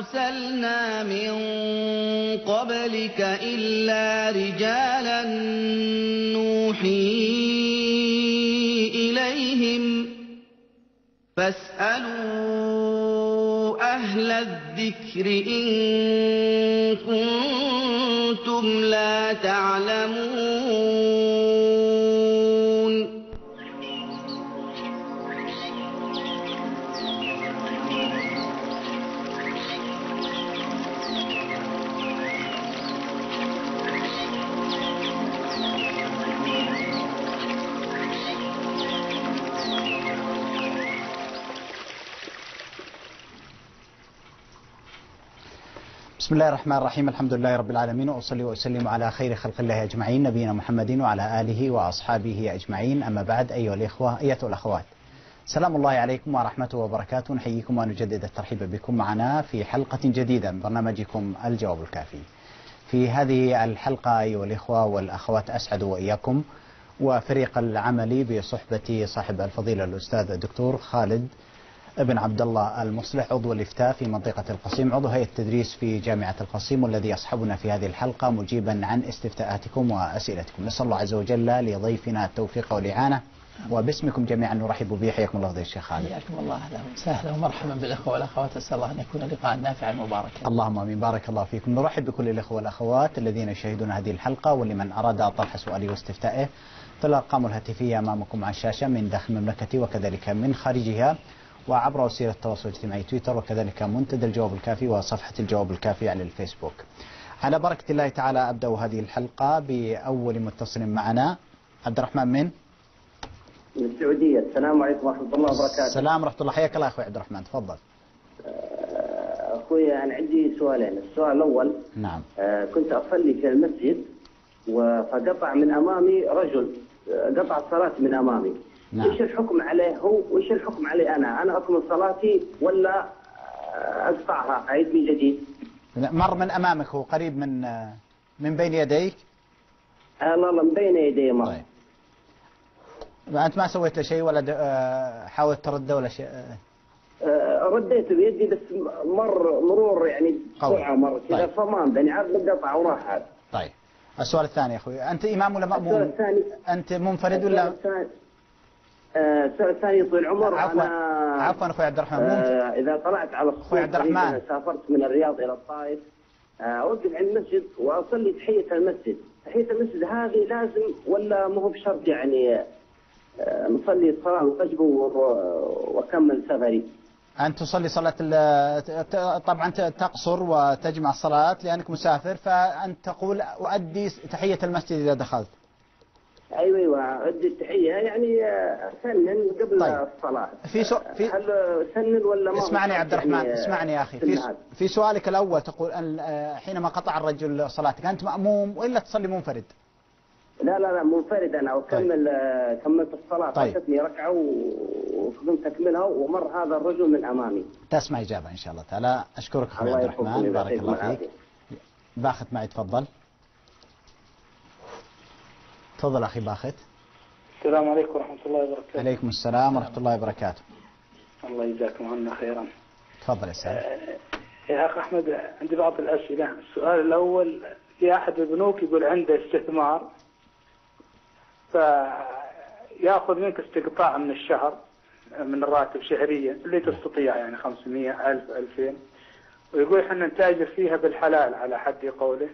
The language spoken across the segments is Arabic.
أَرْسَلْنَا مِن قَبْلِكَ إِلَّا رِجَالًا نُّوحِي إِلَيْهِمْ فَاسْأَلُوا أَهْلَ الذِّكْرِ إِن كُنتُمْ لَا تَعْلَمُونَ. بسم الله الرحمن الرحيم. الحمد لله رب العالمين، وأصلي وأسلم على خير خلق الله أجمعين، نبينا محمد وعلى آله وأصحابه أجمعين. أما بعد، أيها الإخوة أيتها الأخوات، سلام الله عليكم ورحمته وبركاته. نحييكم ونجدد الترحيب بكم معنا في حلقة جديدة من برنامجكم الجواب الكافي. في هذه الحلقة أيها الإخوة والأخوات أسعد وإياكم وفريق العمل بصحبة صاحب الفضيلة الأستاذ الدكتور خالد ابن عبد الله المصلح، عضو الإفتاء في منطقة القصيم، عضو هيئة التدريس في جامعة القصيم، والذي يصحبنا في هذه الحلقة مجيبا عن استفتاءاتكم وأسئلتكم. نسأل الله عز وجل لضيفنا التوفيق والإعانة، وباسمكم جميعا نرحب به. حياكم الله فضيلة الشيخ خالد. حياكم الله، اهلا وسهلا ومرحبا بالاخوه والاخوات، اسال الله ان يكون لقاء نافعا مباركا. اللهم امين، بارك الله فيكم. نرحب بكل الاخوه والاخوات الذين يشاهدون هذه الحلقه، ولمن اراد طرح سؤاله واستفتائه فالارقام الهاتفيه امامكم على الشاشه من داخل المملكه وكذلك من خارجها، وعبر وسيله التواصل الاجتماعي تويتر، وكذلك منتدى الجواب الكافي وصفحه الجواب الكافي على الفيسبوك. على بركه الله تعالى ابدا هذه الحلقه باول متصل معنا. عبد الرحمن من السعودية. السلام عليكم ورحمة الله وبركاته. السلام ورحمة الله، حياك الله أخوي عبد الرحمن، تفضل. أخوي أنا عندي سؤالين. السؤال الأول، نعم. كنت أصلي في المسجد فقطع من أمامي رجل، قطع الصلاة من أمامي. نعم. إيش الحكم عليه هو وإيش الحكم علي أنا أكمل صلاتي ولا أقطعها أعيد من جديد؟ مر من أمامك، هو قريب من بين يديك؟ لا من بين يدي مر. طيب. أنت ما سويت له شيء ولا حاولت ترده ولا شيء؟ رديته بيدي بس مرور يعني بسرعة مر كذا. طيب. فما يعني عاد قطع وراح هذا. طيب. السؤال الثاني يا أخوي، أنت إمام ولا مأموم؟ السؤال الثاني، أنت منفرد ولا؟ السؤال الثاني طويل العمر. عفوا أخوي عبد الرحمن، إذا طلعت على الصبح عبد الرحمن، سافرت من الرياض إلى الطائف، أوقف عند المسجد وأصلي تحية المسجد. تحية المسجد هذه لازم ولا مو بشرط؟ يعني نصلي الصلاة وأجبه وأكمل سفري. أنت تصلي صلاة طبعا تقصر وتجمع الصلاة لأنك مسافر، فأنت تقول أؤدي تحية المسجد إذا دخلت. أيوة أؤدي التحية يعني سنن قبل طيب. الصلاة. هل سنن ولا ما؟ اسمعني يا عبد الرحمن، يعني اسمعني يا أخي، في سؤالك الأول تقول أن حينما قطع الرجل صلاتك أنت مأموم وإلا تصلي منفرد؟ لا منفرد أنا، وكمل. كملت الصلاة. طيب. فاتتني ركعة وقمت أكملها ومر هذا الرجل من أمامي. تسمع إجابة إن شاء الله تعالى. أشكرك أخوي عبد الرحمن، بارك الله فيك. باخت معي، تفضل. تفضل أخي باخت. السلام عليكم ورحمة الله وبركاته. عليكم السلام ورحمة الله وبركاته. الله يجزاكم عنا خيرا. تفضل يا سيدي. يا أخ أحمد، عندي بعض الأسئلة. السؤال الأول، في أحد البنوك يقول عنده استثمار فيأخذ منك استقطاع من الشهر من الراتب شهريا اللي تستطيع، يعني 500 1000 2000، ويقول احنا نتاجر فيها بالحلال على حد قوله،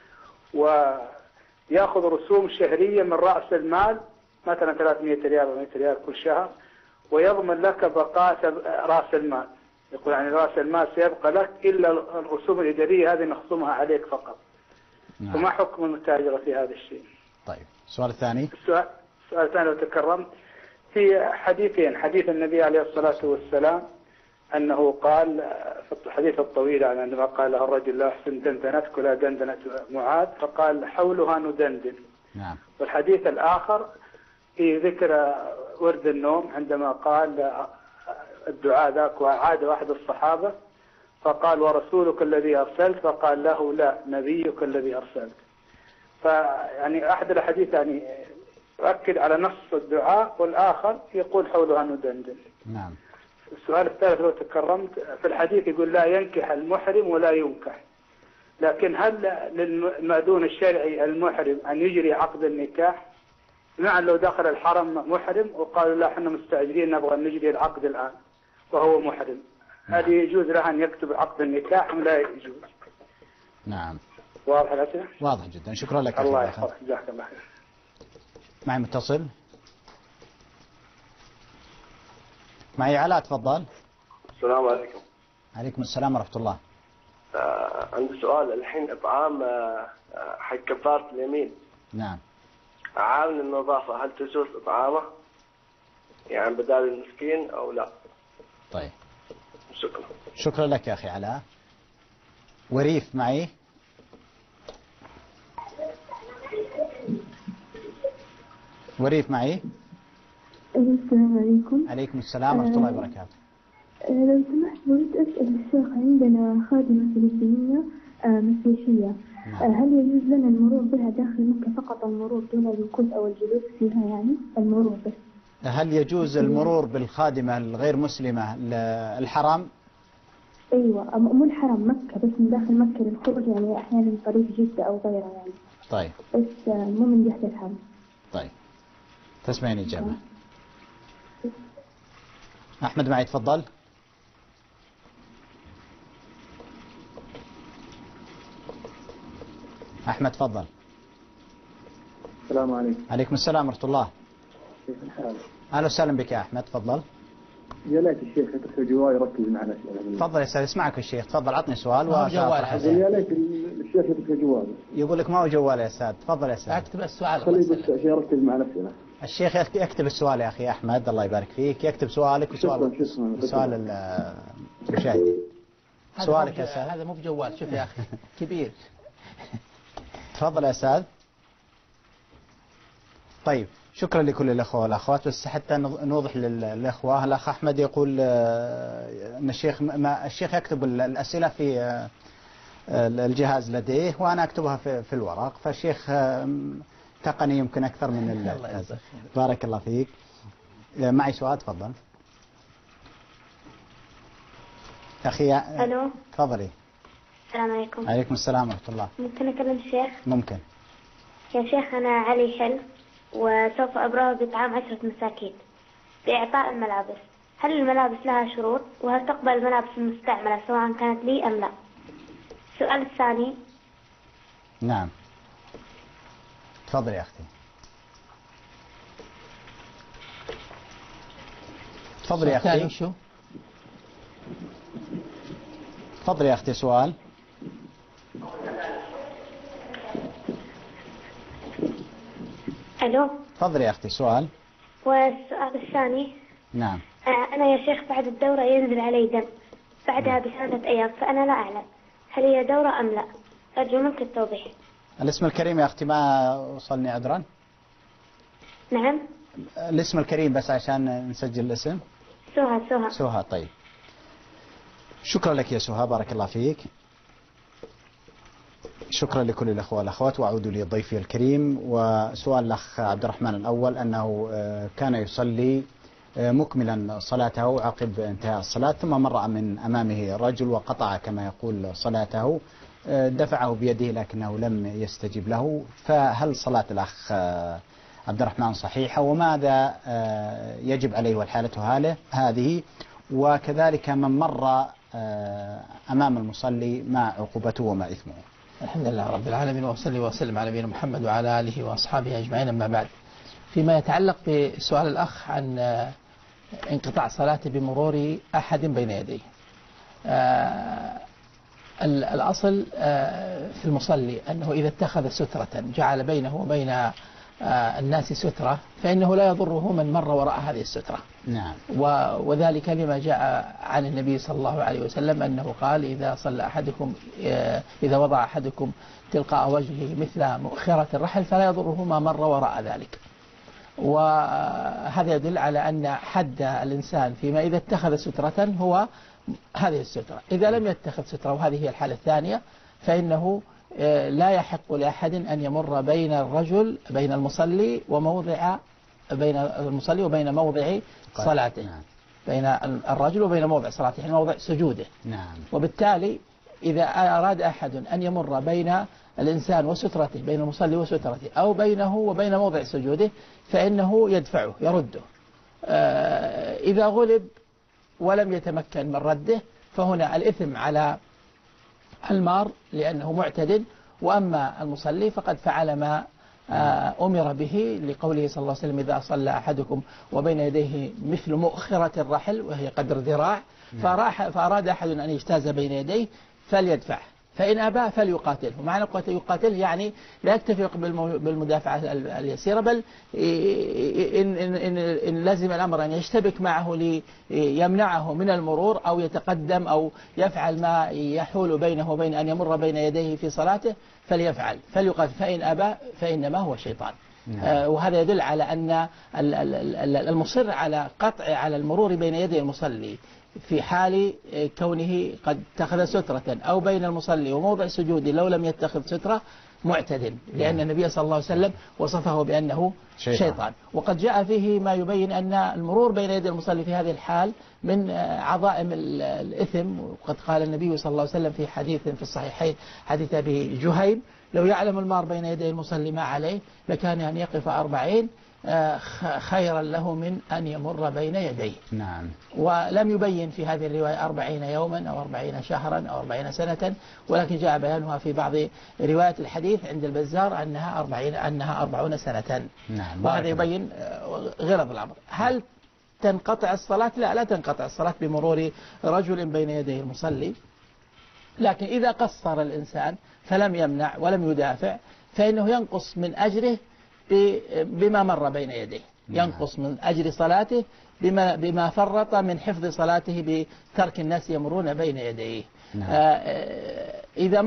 ويأخذ رسوم شهرية من رأس المال مثلا 300 ريال أو 100 ريال كل شهر، ويضمن لك بقاء رأس المال. يقول يعني رأس المال سيبقى لك إلا الرسوم الإدارية هذه نخصمها عليك فقط. نعم. فما حكم المتاجرة في هذا الشيء؟ طيب. السؤال الثاني. السؤال الثاني لو تكرمت، في حديثين. حديث النبي عليه الصلاة والسلام أنه قال في الحديث الطويل عندما قال له الرجل لا أحسن دندنتك ولا دندنة معاذ، فقال حولها ندندن. نعم. والحديث الآخر في ذكر ورد النوم عندما قال الدعاء ذاك، وعاد واحد الصحابة فقال ورسولك الذي أرسلت، فقال له لا نبيك الذي أرسلت. فيعني أحد الحديث يعني يؤكد على نص الدعاء، والآخر يقول حولها ندندن. نعم. السؤال الثالث لو تكرمت، في الحديث يقول لا ينكح المحرم ولا ينكح، لكن هل للمأذون الشرعي المحرم أن يجري عقد النكاح؟ بمعنى لو دخل الحرم محرم وقالوا لا احنا مستعجلين نبغى نجري العقد الآن وهو محرم، هل يجوز له أن يكتب عقد النكاح أم لا يجوز؟ نعم. واضح الأسئلة؟ واضح جدا، شكرا لك. الله يحفظك، جزاك الله خير. معي متصل. معي علاء، تفضل. السلام عليكم. عليكم السلام ورحمة الله. عندي سؤال الحين، إطعام حق كفارة اليمين. نعم. عامل النظافة هل تجوز إطعامه؟ يعني بدال المسكين أو لا؟ طيب. شكرا. شكرا لك يا أخي علاء. وريف معي. وريف معي. السلام عليكم. عليكم السلام ورحمة الله وبركاته. لو سمحت أريد أسأل الشيخ، عندنا خادمة فلسطينية مسيحية، هل يجوز لنا المرور بها داخل مكة فقط، المرور دون الوقوف أو الجلوس فيها، يعني المرور بس؟ هل يجوز المرور بالخادمة الغير مسلمة للحرم؟ أيوة، مو الحرم، مكة بس، من داخل مكة للخروج، يعني أحيانا من طريق جدة أو غيرها يعني. طيب. بس مو من جهة الحرم. طيب. تسمعين إجابة. أحمد معي، تفضل. أحمد تفضل. السلام عليكم. عليكم السلام ورحمة الله. كيف الحال؟ أهلا وسهلا بك يا أحمد، تفضل. يا ليت الشيخ يدخل جوال يركز معنا الأسئلة. تفضل يا سيدي، اسمعك الشيخ، تفضل عطني سؤال جوال. يا ليت الشيخ يدخل جوال. يقول لك ما هو جوال يا أستاذ، تفضل يا أستاذ. اكتب السؤال. خليه بس عشان يركز مع الأسئلة. الشيخ يكتب السؤال يا أخي أحمد، الله يبارك فيك، يكتب سؤالك وسؤال المشاهدين. سؤالك يا أستاذ. هذا مو بجوال، شوف يا أخي كبير. تفضل يا أستاذ. طيب، شكرا لكل الأخوة والأخوات، بس حتى نوضح للأخوة، الأخ أحمد يقول أن الشيخ يكتب الأسئلة في الجهاز لديه وأنا أكتبها في الورق، فالشيخ تقني يمكن أكثر من بارك الله فيك. معي سؤال، تفضل أخي. ألو. تفضلي. السلام عليكم. عليكم السلام ورحمة الله. ممكن أكلم الشيخ؟ ممكن. يا شيخ، أنا علي حل وسوف أبرأ بإطعام 10 مساكين بإعطاء الملابس. هل الملابس لها شروط؟ وهل تقبل الملابس المستعملة سواء كانت لي أم لا؟ السؤال الثاني. نعم. تفضل يا أختي. تفضل يا أختي. شو؟ تفضل يا أختي، سؤال. ألو. تفضل يا أختي، سؤال. والسؤال الثاني. نعم. أنا يا شيخ بعد الدورة ينزل علي دم بعدها ب3 أيام، فأنا لا أعلم هل هي دورة أم لا، أرجو منك التوضيح. الاسم الكريم يا أختي ما وصلني عذرا. نعم. الاسم الكريم بس عشان نسجل الاسم. سهى. سهى. طيب، شكرا لك يا سهى، بارك الله فيك. شكرا لكل الأخوة والأخوات، وأعود لضيفي الكريم. وسؤال الأخ عبد الرحمن الأول أنه كان يصلي مكملا صلاته عقب انتهاء الصلاة، ثم مر من أمامه رجل وقطع كما يقول صلاته، دفعه بيده لكنه لم يستجب له، فهل صلاة الأخ عبد الرحمن صحيحة؟ وماذا يجب عليه والحالة هذه؟ وكذلك من مر أمام المصلي ما عقوبته وما إثمه؟ الحمد لله رب العالمين، وصلي وسلم على نبينا محمد وعلى آله وأصحابه أجمعين، أما بعد. فيما يتعلق بسؤال الأخ عن انقطاع صلاته بمرور أحد بين يديه، الأصل في المصلي أنه إذا اتخذ سترة جعل بينه وبين الناس سترة فإنه لا يضره من مر وراء هذه السترة. نعم. وذلك لما جاء عن النبي صلى الله عليه وسلم أنه قال إذا وضع أحدكم تلقاء وجهه مثل مؤخرة الرحل فلا يضره ما مر وراء ذلك. وهذا يدل على أن حد الإنسان فيما إذا اتخذ سترة هو هذه السترة. إذا لم يتخذ سترة، وهذه هي الحالة الثانية، فإنه لا يحق لأحد أن يمر بين المصلي وبين موضع صلاته. بين الرجل وبين موضع صلاته، يعني موضع سجوده. نعم. وبالتالي إذا أراد أحد أن يمر بين الإنسان وسترته، بين المصلي وسترته، أو بينه وبين موضع سجوده، فإنه يدفعه يرده. إذا غلب ولم يتمكن من رده فهنا الإثم على المار لأنه معتد، وأما المصلي فقد فعل ما أمر به، لقوله صلى الله عليه وسلم: إذا صلى أحدكم وبين يديه مثل مؤخرة الرحل وهي قدر ذراع، فأراد أحد أن يجتاز بين يديه فليدفع، فإن أبى فليقاتله. معنى يقاتله يعني لا يكتفي بالمدافعة اليسيرة، بل إن لازم الأمر أن يشتبك معه ليمنعه من المرور أو يتقدم أو يفعل ما يحول بينه وبين أن يمر بين يديه في صلاته فليفعل فليقاتل، فإن أبى فإنما هو شيطان. وهذا يدل على أن المصر على المرور بين يدي المصلي في حال كونه قد اتخذ سترة أو بين المصلي وموضع سجوده لو لم يتخذ سترة معتد، لأن النبي صلى الله عليه وسلم وصفه بأنه شيطان. وقد جاء فيه ما يبين أن المرور بين يدي المصلي في هذه الحال من عظائم الإثم. وقد قال النبي صلى الله عليه وسلم في حديث في الصحيحين، حديث أبي جهيم: لو يعلم المار بين يدي المصلي ما عليه لكان أن يقف 40 خيرا له من أن يمر بين يديه. نعم. ولم يبين في هذه الرواية 40 يوما أو 40 شهرا أو 40 سنة، ولكن جاء بيانها في بعض روايات الحديث عند البزار أنها 40 سنة. نعم. وهذا يبين غرض الأمر. هل تنقطع الصلاة؟ لا تنقطع الصلاة بمرور رجل بين يديه المصلي، لكن إذا قصر الإنسان فلم يمنع ولم يدافع فإنه ينقص من أجره بما مر بين يديه، ينقص من أجر صلاته بما فرط من حفظ صلاته بترك الناس يمرون بين يديه. إذا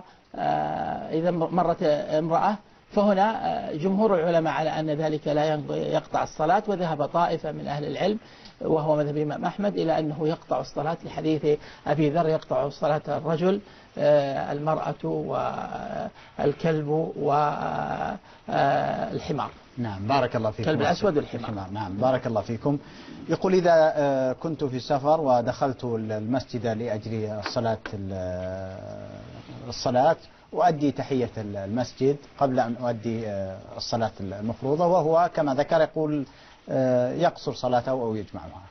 مرت امرأة فهنا جمهور العلماء على أن ذلك لا يقطع الصلاة، وذهب طائفة من أهل العلم وهو مذهب الإمام أحمد إلى أنه يقطع الصلاة، لحديث أبي ذر: يقطع صلاة الرجل المرأة والكلب والحمار. نعم. بارك الله فيكم. الكلب الأسود والحمار. نعم. بارك الله فيكم. يقول: إذا كنت في سفر ودخلت المسجد لأجل الصلاة وأدي تحية المسجد قبل أن أؤدي الصلاة المفروضة، وهو كما ذكر يقول يقصر صلاته أو يجمعها.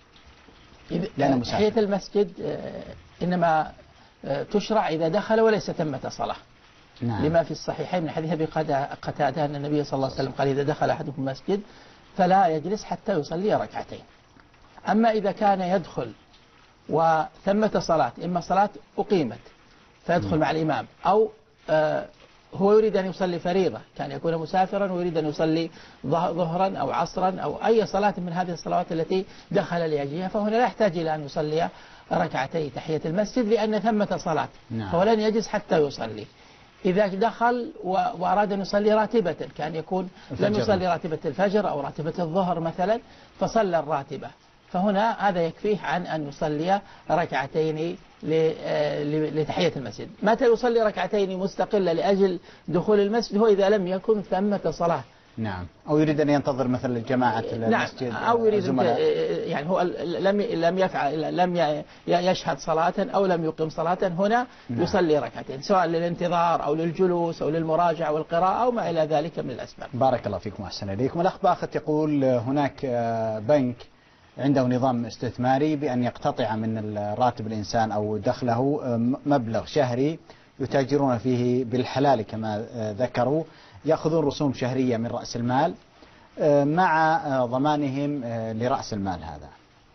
تحية المسجد إنما تشرع إذا دخل وليس ثمة صلاة. نعم. لما في الصحيحين من حديث أبي قتادة أن النبي صلى الله عليه وسلم قال: إذا دخل أحدكم المسجد فلا يجلس حتى يصلي ركعتين. أما إذا كان يدخل وثمة صلاة، إما صلاة أقيمت فيدخل مع الإمام، أو هو يريد أن يصلي فريضة، كان يكون مسافرا ويريد أن يصلي ظهرا أو عصرا أو أي صلاة من هذه الصلوات التي دخل لأجلها، فهنا لا يحتاج إلى أن يصلي ركعتي تحية المسجد لأن ثمة صلاة. نعم. فولن يجلس حتى يصلي. إذا دخل وأراد أن يصلي راتبة، كان يكون لم يصلي راتبة الفجر أو راتبة الظهر مثلا فصلى الراتبة، فهنا هذا يكفيه عن أن يصلي ركعتين لتحية المسجد. متى يصلي ركعتين مستقلة لأجل دخول المسجد؟ هو إذا لم يكن ثمة صلاة. نعم. أو يريد أن ينتظر مثل جماعة المسجد. نعم. أو يريد يعني هو لم يفعل، لم يشهد صلاة أو لم يقم صلاة، هنا نعم. يصلي ركعتين سواء للانتظار أو للجلوس أو للمراجعة والقراءة أو ما إلى ذلك من الأسباب. بارك الله فيكم وأحسن إليكم. الأخ باخت يقول: هناك بنك عنده نظام استثماري بأن يقتطع من راتب الإنسان أو دخله مبلغ شهري يتاجرون فيه بالحلال كما ذكروا، يأخذون رسوم شهرية من رأس المال مع ضمانهم لرأس المال هذا.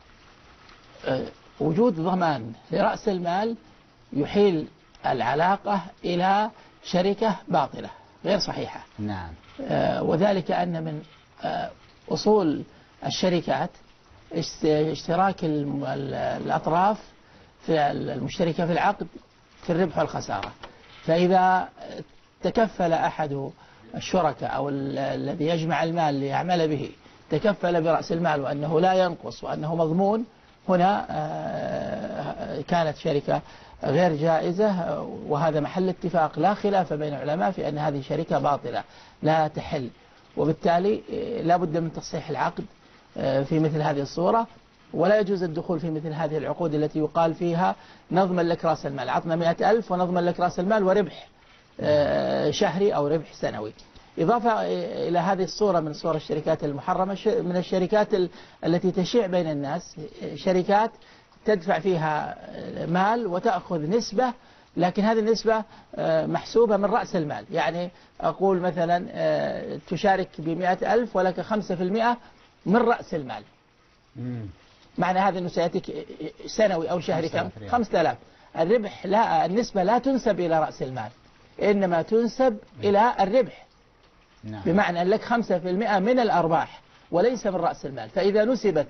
وجود ضمان لرأس المال يحيل العلاقة إلى شركة باطلة غير صحيحة. نعم. وذلك أن من أصول الشركات اشتراك الأطراف في المشتركة في العقد في الربح والخسارة، فإذا تكفل أحد الشركاء أو الذي يجمع المال ليعمل به تكفل برأس المال وأنه لا ينقص وأنه مضمون، هنا كانت شركة غير جائزة، وهذا محل اتفاق لا خلاف بين العلماء في أن هذه شركة باطلة لا تحل، وبالتالي لا بد من تصحيح العقد في مثل هذه الصورة، ولا يجوز الدخول في مثل هذه العقود التي يقال فيها نضمن لك رأس المال، عطنا 100,000 ونضمن لك رأس المال وربح شهري أو ربح سنوي. إضافة إلى هذه الصورة من صور الشركات المحرمة، من الشركات التي تشيع بين الناس شركات تدفع فيها مال وتأخذ نسبة، لكن هذه النسبة محسوبة من رأس المال. يعني أقول مثلا تشارك ب100,000 ولك 5% من رأس المال. معنى هذا أنه سيأتيك سنوي أو شهري كم؟ 5,000. الربح لا، النسبة لا تنسب إلى رأس المال، إنما تنسب إلى الربح. بمعنى أن لك 5% من الأرباح وليس من رأس المال. فإذا نسبت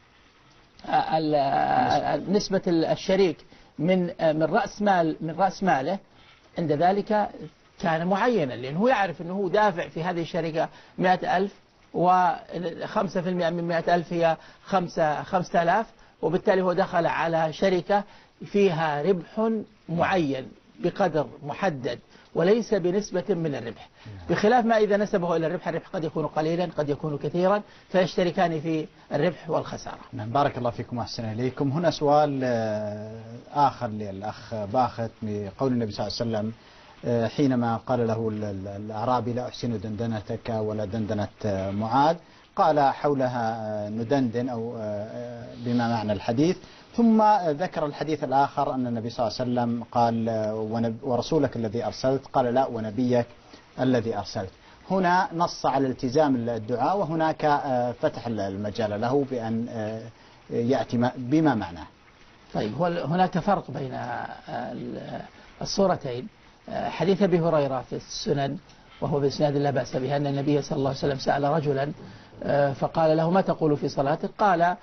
نسبة الشريك من رأس ماله، عند ذلك كان معينا، لأنه يعرف أنه دافع في هذه الشركة 100,000 و5% من 100,000 هي 5,000، وبالتالي هو دخل على شركة فيها ربح معين بقدر محدد وليس بنسبة من الربح، بخلاف ما إذا نسبه إلى الربح. الربح قد يكون قليلا قد يكون كثيرا، فيشتركان في الربح والخسارة. نعم، بارك الله فيكم وأحسن إليكم. هنا سؤال آخر للأخ باخت بقول النبي صلى الله عليه وسلم حينما قال له الأعرابي لا أحسن دندنتك ولا دندنة معاذ، قال حولها ندندن أو بما معنى الحديث، ثم ذكر الحديث الآخر أن النبي صلى الله عليه وسلم قال ورسولك الذي أرسلت، قال لا ونبيك الذي أرسلت. هنا نص على التزام الدعاء، وهناك فتح المجال له بأن يأتي بما معناه. طيب، هناك فرق بين الصورتين. حديث أبي هريرة في السنن وهو بإسناد لا بأس به أن النبي صلى الله عليه وسلم سأل رجلا فقال له ما تقول في صلاتك؟ قال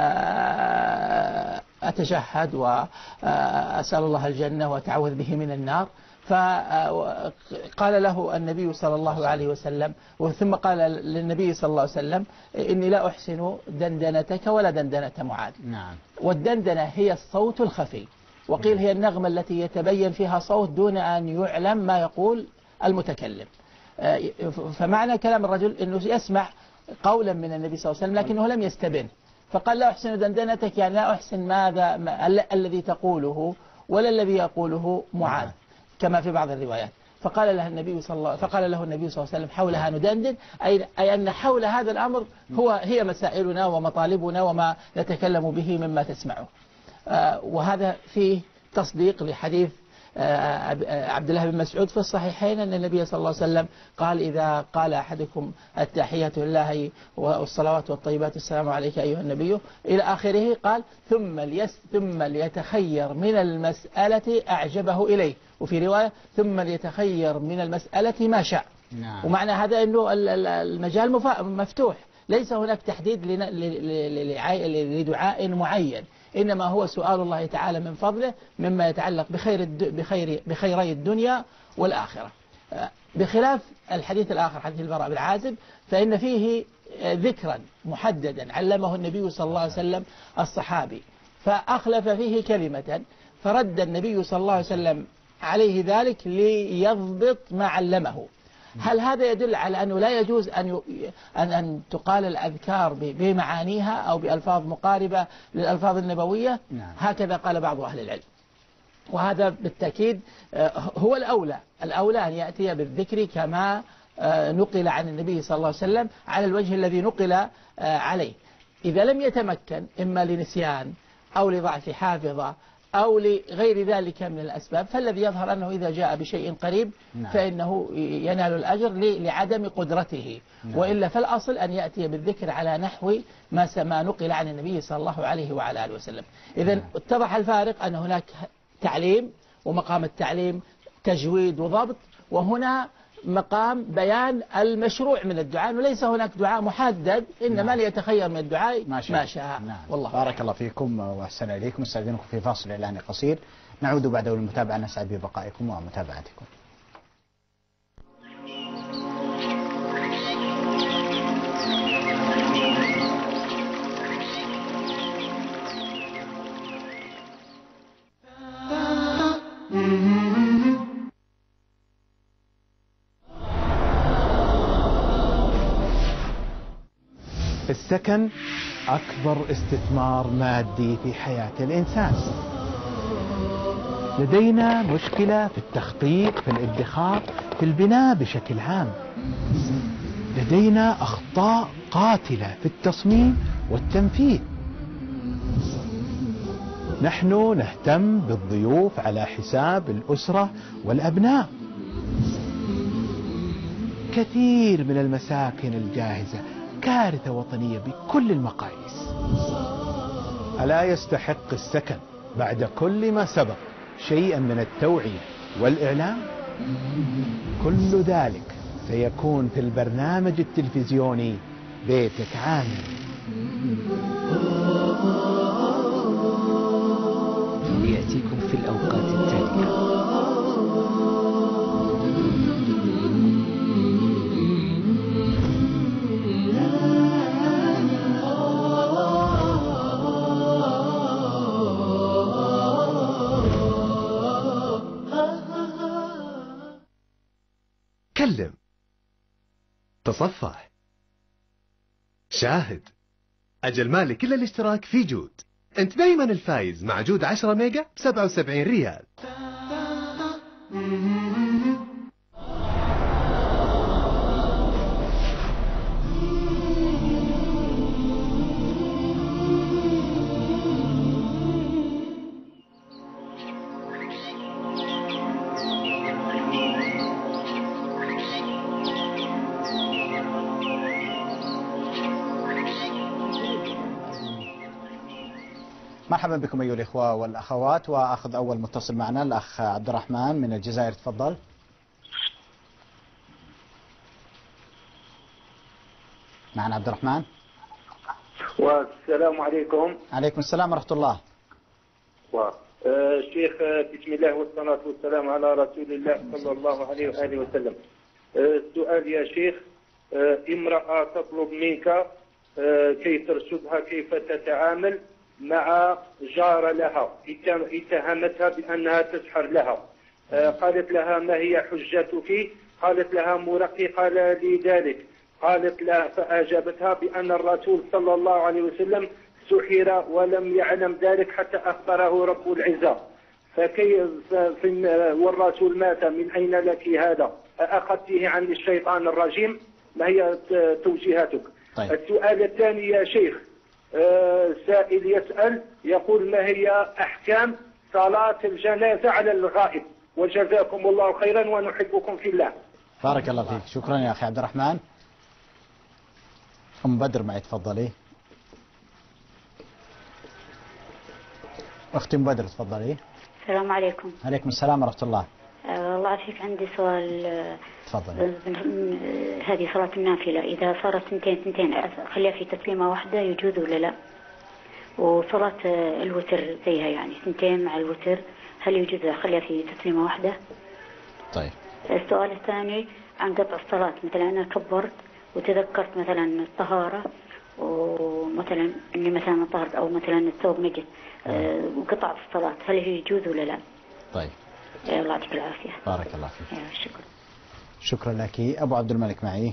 أتشهد وأسأل الله الجنة وأتعوذ به من النار. فقال له النبي صلى الله عليه وسلم، ثم قال للنبي صلى الله عليه وسلم إني لا أحسن دندنتك ولا دندنة معاذ. نعم. والدندنة هي الصوت الخفي، وقيل هي النغمة التي يتبين فيها صوت دون أن يعلم ما يقول المتكلم. فمعنى كلام الرجل أنه يسمع قولا من النبي صلى الله عليه وسلم لكنه لم يستبن، فقال لا أحسن دندنتك، يعني لا أحسن ماذا الذي تقوله ولا الذي يقوله معاذ كما في بعض الروايات. فقال له النبي صلى الله عليه وسلم حولها ندندن، أي أن حول هذا الأمر هي مسائلنا ومطالبنا وما نتكلم به مما تسمعه. وهذا فيه تصديق لحديث عبد الله بن مسعود في الصحيحين أن النبي صلى الله عليه وسلم قال إذا قال أحدكم التحيات لله والصلوات والطيبات السلام عليك أيها النبي إلى آخره، قال ثم ليتخير من المسألة أعجبه إليه، وفي رواية ثم ليتخير من المسألة ما شاء. نعم. ومعنى هذا أنه المجال مفتوح، ليس هناك تحديد لدعاء معين، إنما هو سؤال الله تعالى من فضله مما يتعلق بخيري الدنيا والآخرة. بخلاف الحديث الآخر حديث البراء بن عازب فإن فيه ذكرا محددا علمه النبي صلى الله عليه وسلم الصحابي، فأخلف فيه كلمة فرد النبي صلى الله عليه وسلم عليه ذلك ليضبط ما علمه. هل هذا يدل على أنه لا يجوز أن تقال الأذكار بمعانيها أو بألفاظ مقاربة للألفاظ النبوية؟ نعم. هكذا قال بعض أهل العلم، وهذا بالتأكيد هو الأولى أن يأتي بالذكر كما نقل عن النبي صلى الله عليه وسلم على الوجه الذي نقل عليه. إذا لم يتمكن إما لنسيان أو لضعف حافظة أو لغير ذلك من الأسباب، فالذي يظهر أنه إذا جاء بشيء قريب فإنه ينال الأجر لعدم قدرته. وإلا فالأصل أن يأتي بالذكر على نحو ما نقل عن النبي صلى الله عليه وعلى آله وسلم. إذن اتضح الفارق أن هناك تعليم، ومقام التعليم تجويد وضبط، وهنا مقام بيان المشروع من الدعاء، وليس هناك دعاء محدد، إنما ليتخير من الدعاء ما شاء. والله بارك الله فيكم وأحسن إليكم. استأذنكم في فاصل إعلاني قصير، نعود بعده للمتابعة. نسعد ببقائكم ومتابعتكم. السكن أكبر استثمار مادي في حياة الإنسان. لدينا مشكلة في التخطيط، في الادخار، في البناء بشكل عام. لدينا أخطاء قاتلة في التصميم والتنفيذ. نحن نهتم بالضيوف على حساب الأسرة والأبناء. كثير من المساكن الجاهزة كارثة وطنية بكل المقاييس. ألا يستحق السكن بعد كل ما سبق شيئا من التوعية والإعلام؟ كل ذلك سيكون في البرنامج التلفزيوني بيتك عامر. يأتيكم في الأوقات التالية. كلم، تصفح، شاهد، أجل مالك كل الاشتراك في جود. أنت دايما الفايز مع جود 10 ميجا ب 77 ريال. مرحبا بكم أيها الإخوة والأخوات، وأخذ أول متصل معنا الأخ عبد الرحمن من الجزائر. تفضل. معنا عبد الرحمن. والسلام عليكم. عليكم السلام ورحمة الله. شيخ، بسم الله والصلاة والسلام على رسول الله صلى الله عليه وآله وسلم. السؤال يا شيخ، امرأة تطلب منك كي ترشدها كيف تتعامل مع جارة لها اتهمتها بأنها تسحر لها. قالت لها: ما هي حجتك؟ قالت لها: مرقي قال لي ذلك. قالت لها، فأجابتها بأن الرسول صلى الله عليه وسلم سحر ولم يعلم ذلك حتى أخبره رب العزة. والرسول مات، من أين لك هذا؟ أخذته عن الشيطان الرجيم؟ ما هي توجيهاتك؟ طيب. السؤال الثاني يا شيخ، سائل يسأل يقول: ما هي أحكام صلاة الجنازة على الغائب؟ وجزاكم الله خيرا ونحبكم في الله. بارك الله فيك، شكرا يا أخي عبد الرحمن. أم بدر معي، تفضلي. أختي أم بدر تفضلي. السلام عليكم. عليكم السلام ورحمة الله. الله يعافيك، عندي سؤال. تفضلي. هذه صلاة النافلة إذا صارت ثنتين خليها في تسليمة واحدة يجوز ولا لا؟ وصلاة الوتر زيها يعني ثنتين مع الوتر، هل يجوز أخليها في تسليمة واحدة؟ طيب. السؤال الثاني عن قطع الصلاة، مثلا أنا كبرت وتذكرت مثلا الطهارة، ومثلا إني مثلا طهرت أو مثلا الثوب نجس وقطع الصلاة، هل هي يجوز ولا لا؟ طيب. الله يعطيك العافية. بارك الله فيك. شكرا. شكرا لك. أبو عبد الملك معي.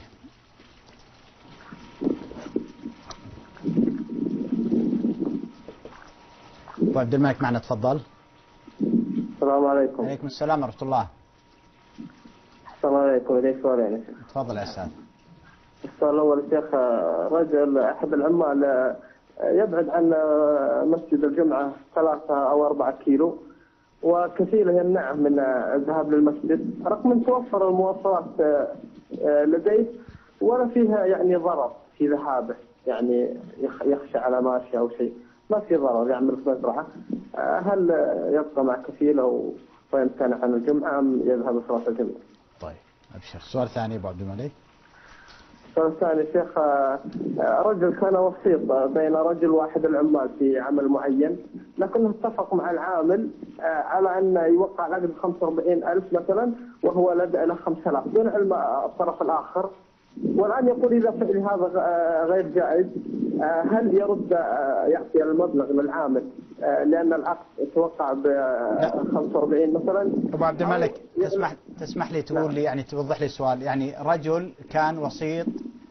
أبو عبد الملك معنا، تفضل. السلام عليكم. عليكم السلام ورحمة الله. السلام عليكم. ليش سؤالين؟ تفضل يا أستاذ. السؤال الأول شيخ، رجل أحد العمال يبعد عن مسجد الجمعة 3 أو 4 كيلو، وكفيله يمنعه من الذهاب للمسجد رغم أن توفر المواصلات لديه ولا فيها يعني ضرر في ذهابه، يعني يخشى على ماشي أو شيء، ما في ضرر، يعمل في مزرعة. هل يبقى مع كفيله ويمتنع عن الجمعة أم يذهب لصلاة الجمعة؟ طيب أبشر. سؤال ثاني أبو عبد الملك. السؤال الثاني شيخ، رجل كان وسيط بين رجل واحد العمال في عمل معين، لكنه اتفق مع العامل على أن يوقع عقد 45,000 مثلا، وهو لدى له 5,000 دون علم الطرف الآخر، والآن يقول إذا فعل هذا غير جائز هل يرد يعطي المبلغ للعامل لأن العقد يتوقع ب 45 مثلا؟ أبو عبد الملك تسمح لي تقول لي يعني توضح لي السؤال، يعني رجل كان وسيط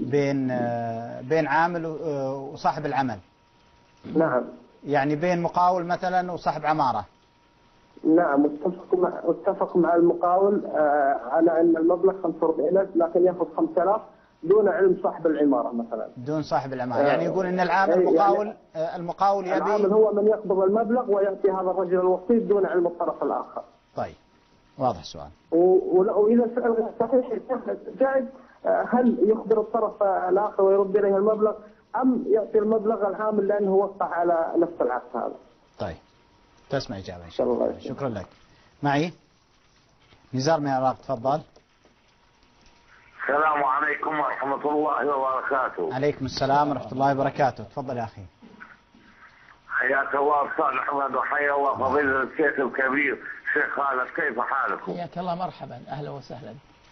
بين عامل وصاحب العمل. نعم. يعني بين مقاول مثلا وصاحب عمارة. نعم، اتفق مع المقاول على أن المبلغ 45,000 لكن يأخذ 5,000 دون علم صاحب العمارة مثلا. دون صاحب العمارة، يعني يقول أن العامل مقاول، المقاول يبي، العامل هو من يقبض المبلغ ويأتي هذا الرجل الوسيط دون علم الطرف الآخر. طيب واضح السؤال. وإذا السؤال غير صحيح جائز، هل يخبر الطرف الآخر ويرد إليه المبلغ أم يعطي المبلغ العامل لأنه وقع على نفس العقد هذا؟ طيب تسمع إجابة إن شاء الله. شكرا لك. معي نزار من العراق، تفضل. السلام عليكم ورحمة الله وبركاته. عليكم السلام ورحمة الله وبركاته. تفضل يا أخي. حياك الله أستاذ أحمد، وحيا الله فضيلة الشيخ الكبير شيخ خالد، كيف حالكم؟ حياك الله، مرحبا، أهلا وسهلا.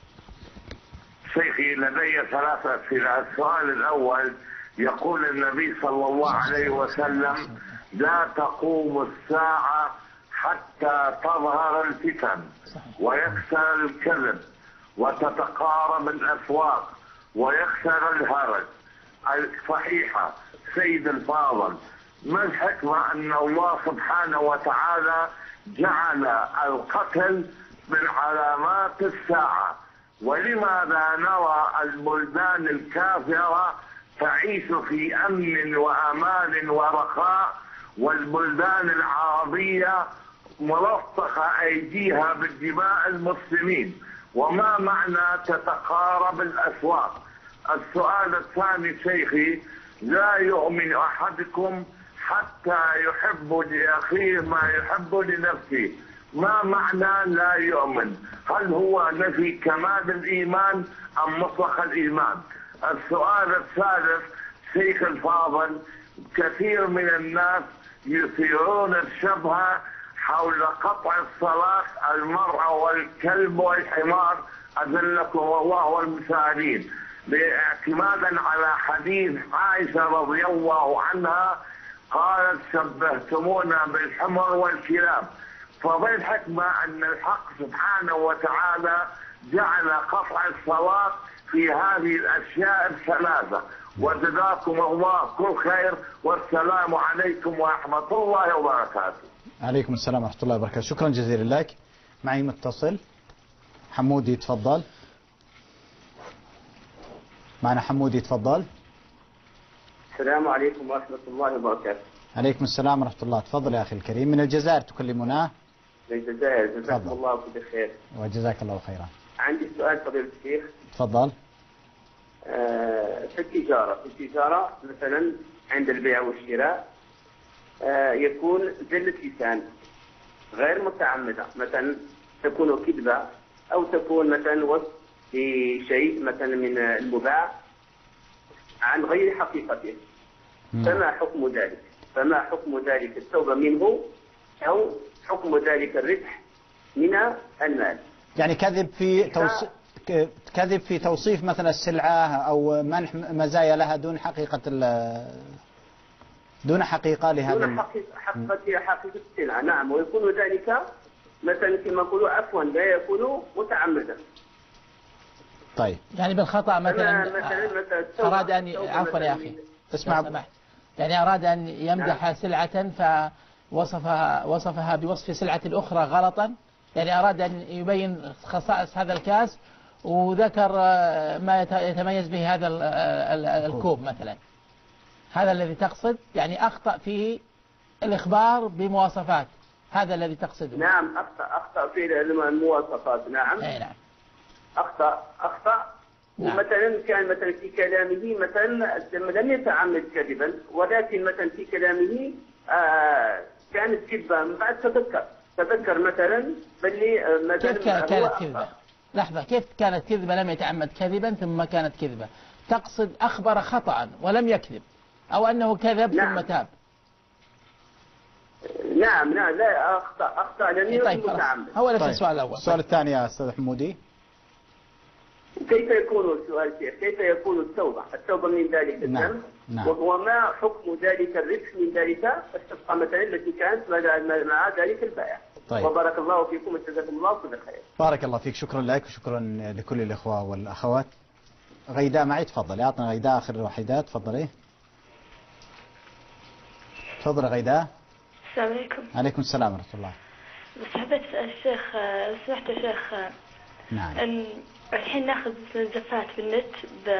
شيخي لدي 3 أسئلة. السؤال الأول، يقول النبي صلى الله عليه وسلم: لا تقوم الساعة حتى تظهر الفتن ويكثر الكذب وتتقارب الأسواق ويكثر الهرج. الصحيحة سيد الفاضل، ما الحكمة أن الله سبحانه وتعالى جعل القتل من علامات الساعة؟ ولماذا نرى البلدان الكافرة تعيش في أمن وأمان ورخاء، والبلدان العربية ملطخة أيديها بالدماء المسلمين؟ وما معنى تتقارب الأسواق؟ السؤال الثاني شيخي، لا يؤمن أحدكم حتى يحب لأخيه ما يحب لنفسه. ما معنى لا يؤمن؟ هل هو نفي كمال الإيمان أم مطلق الإيمان؟ السؤال الثالث شيخ الفاضل، كثير من الناس يثيرون الشبهة حول قطع الصلاة المرأة والكلب والحمار، أذلكم الله والمساعدين، باعتمادا على حديث عائشة رضي الله عنها قالت: شبهتمونا بالحمر والكلاب. فما الحكمة أن الحق سبحانه وتعالى جعل قطع الصلاة في هذه الأشياء الثلاثة؟ وجزاكم الله كل خير، والسلام عليكم ورحمة الله وبركاته. عليكم السلام ورحمة الله وبركاته. شكرا جزيلا لك. معي متصل حمودي، تفضل. معنا حمودي، تفضل. السلام عليكم ورحمة الله وبركاته. عليكم السلام ورحمة الله. تفضل يا أخي الكريم، من الجزائر تكلمنا؟ من الجزائر، جزاكم الله كل خير. وجزاك الله خيرا. عندي سؤال فضيلة الشيخ. تفضل. في التجارة مثلا عند البيع والشراء يكون زلة لسان غير متعمدة، مثلا تكون كذبة أو تكون مثلا وصف بشيء مثلا من المباع عن غير حقيقته. فما حكم ذلك؟ فما حكم ذلك؟ التوبة منه أو حكم ذلك الربح من المال؟ يعني كذب في توصيف مثلا السلعة أو منح مزايا لها دون حقيقة دون حقيقة لهذا، دون حقيقة السلعة. نعم، ويكون ذلك مثلا كما نقولوا عفوا لا يكون متعمدا. طيب يعني بالخطأ مثلا أراد أن عفوا يا أخي اسمع، يعني أراد أن يمدح سلعة فوصفها بوصف سلعة أخرى غلطا، يعني أراد أن يبين خصائص هذا الكاس وذكر ما يتميز به هذا الكوب مثلا. هذا الذي تقصد؟ يعني أخطأ فيه الإخبار بمواصفات، هذا الذي تقصده؟ نعم، أخطأ في المواصفات. نعم. أي نعم. أخطأ. نعم. مثلا كان مثلا في كلامه مثلا لم يتعمد كذبا، ولكن مثلا في كلامه كانت كذبة. بعد تذكر مثلا مثلا كيف كانت كذبة؟ لحظة، كيف كانت كذبة لم يتعمد كذبا ثم كانت كذبة؟ تقصد أخبر خطأ ولم يكذب، أو أنه كذب ثم تاب؟ نعم لا أخطأ لم يكن متعمد. هو نفس السؤال الأول. السؤال الثاني يا أستاذ حمودي. كيف يكون السؤال شيخ؟ كيف يكون التوبة من ذلك الذنب؟ نعم. وما حكم ذلك الربح من ذلك الصفقة مثلا التي كانت مع ذلك البائع؟ طيب. وبارك الله فيكم وجزاكم الله كل خير. بارك الله فيك، شكرا لك وشكرا لكل الإخوة والأخوات. غيداء معي، تفضلي. أعطنا غيداء آخر الوحيدات، تفضلي. تفضلي غيداء. السلام عليكم. عليكم السلام ورحمة الله. بس حبيت أسأل الشيخ، سمحت يا شيخ، نعم. أن الحين ناخذ زفات بالنت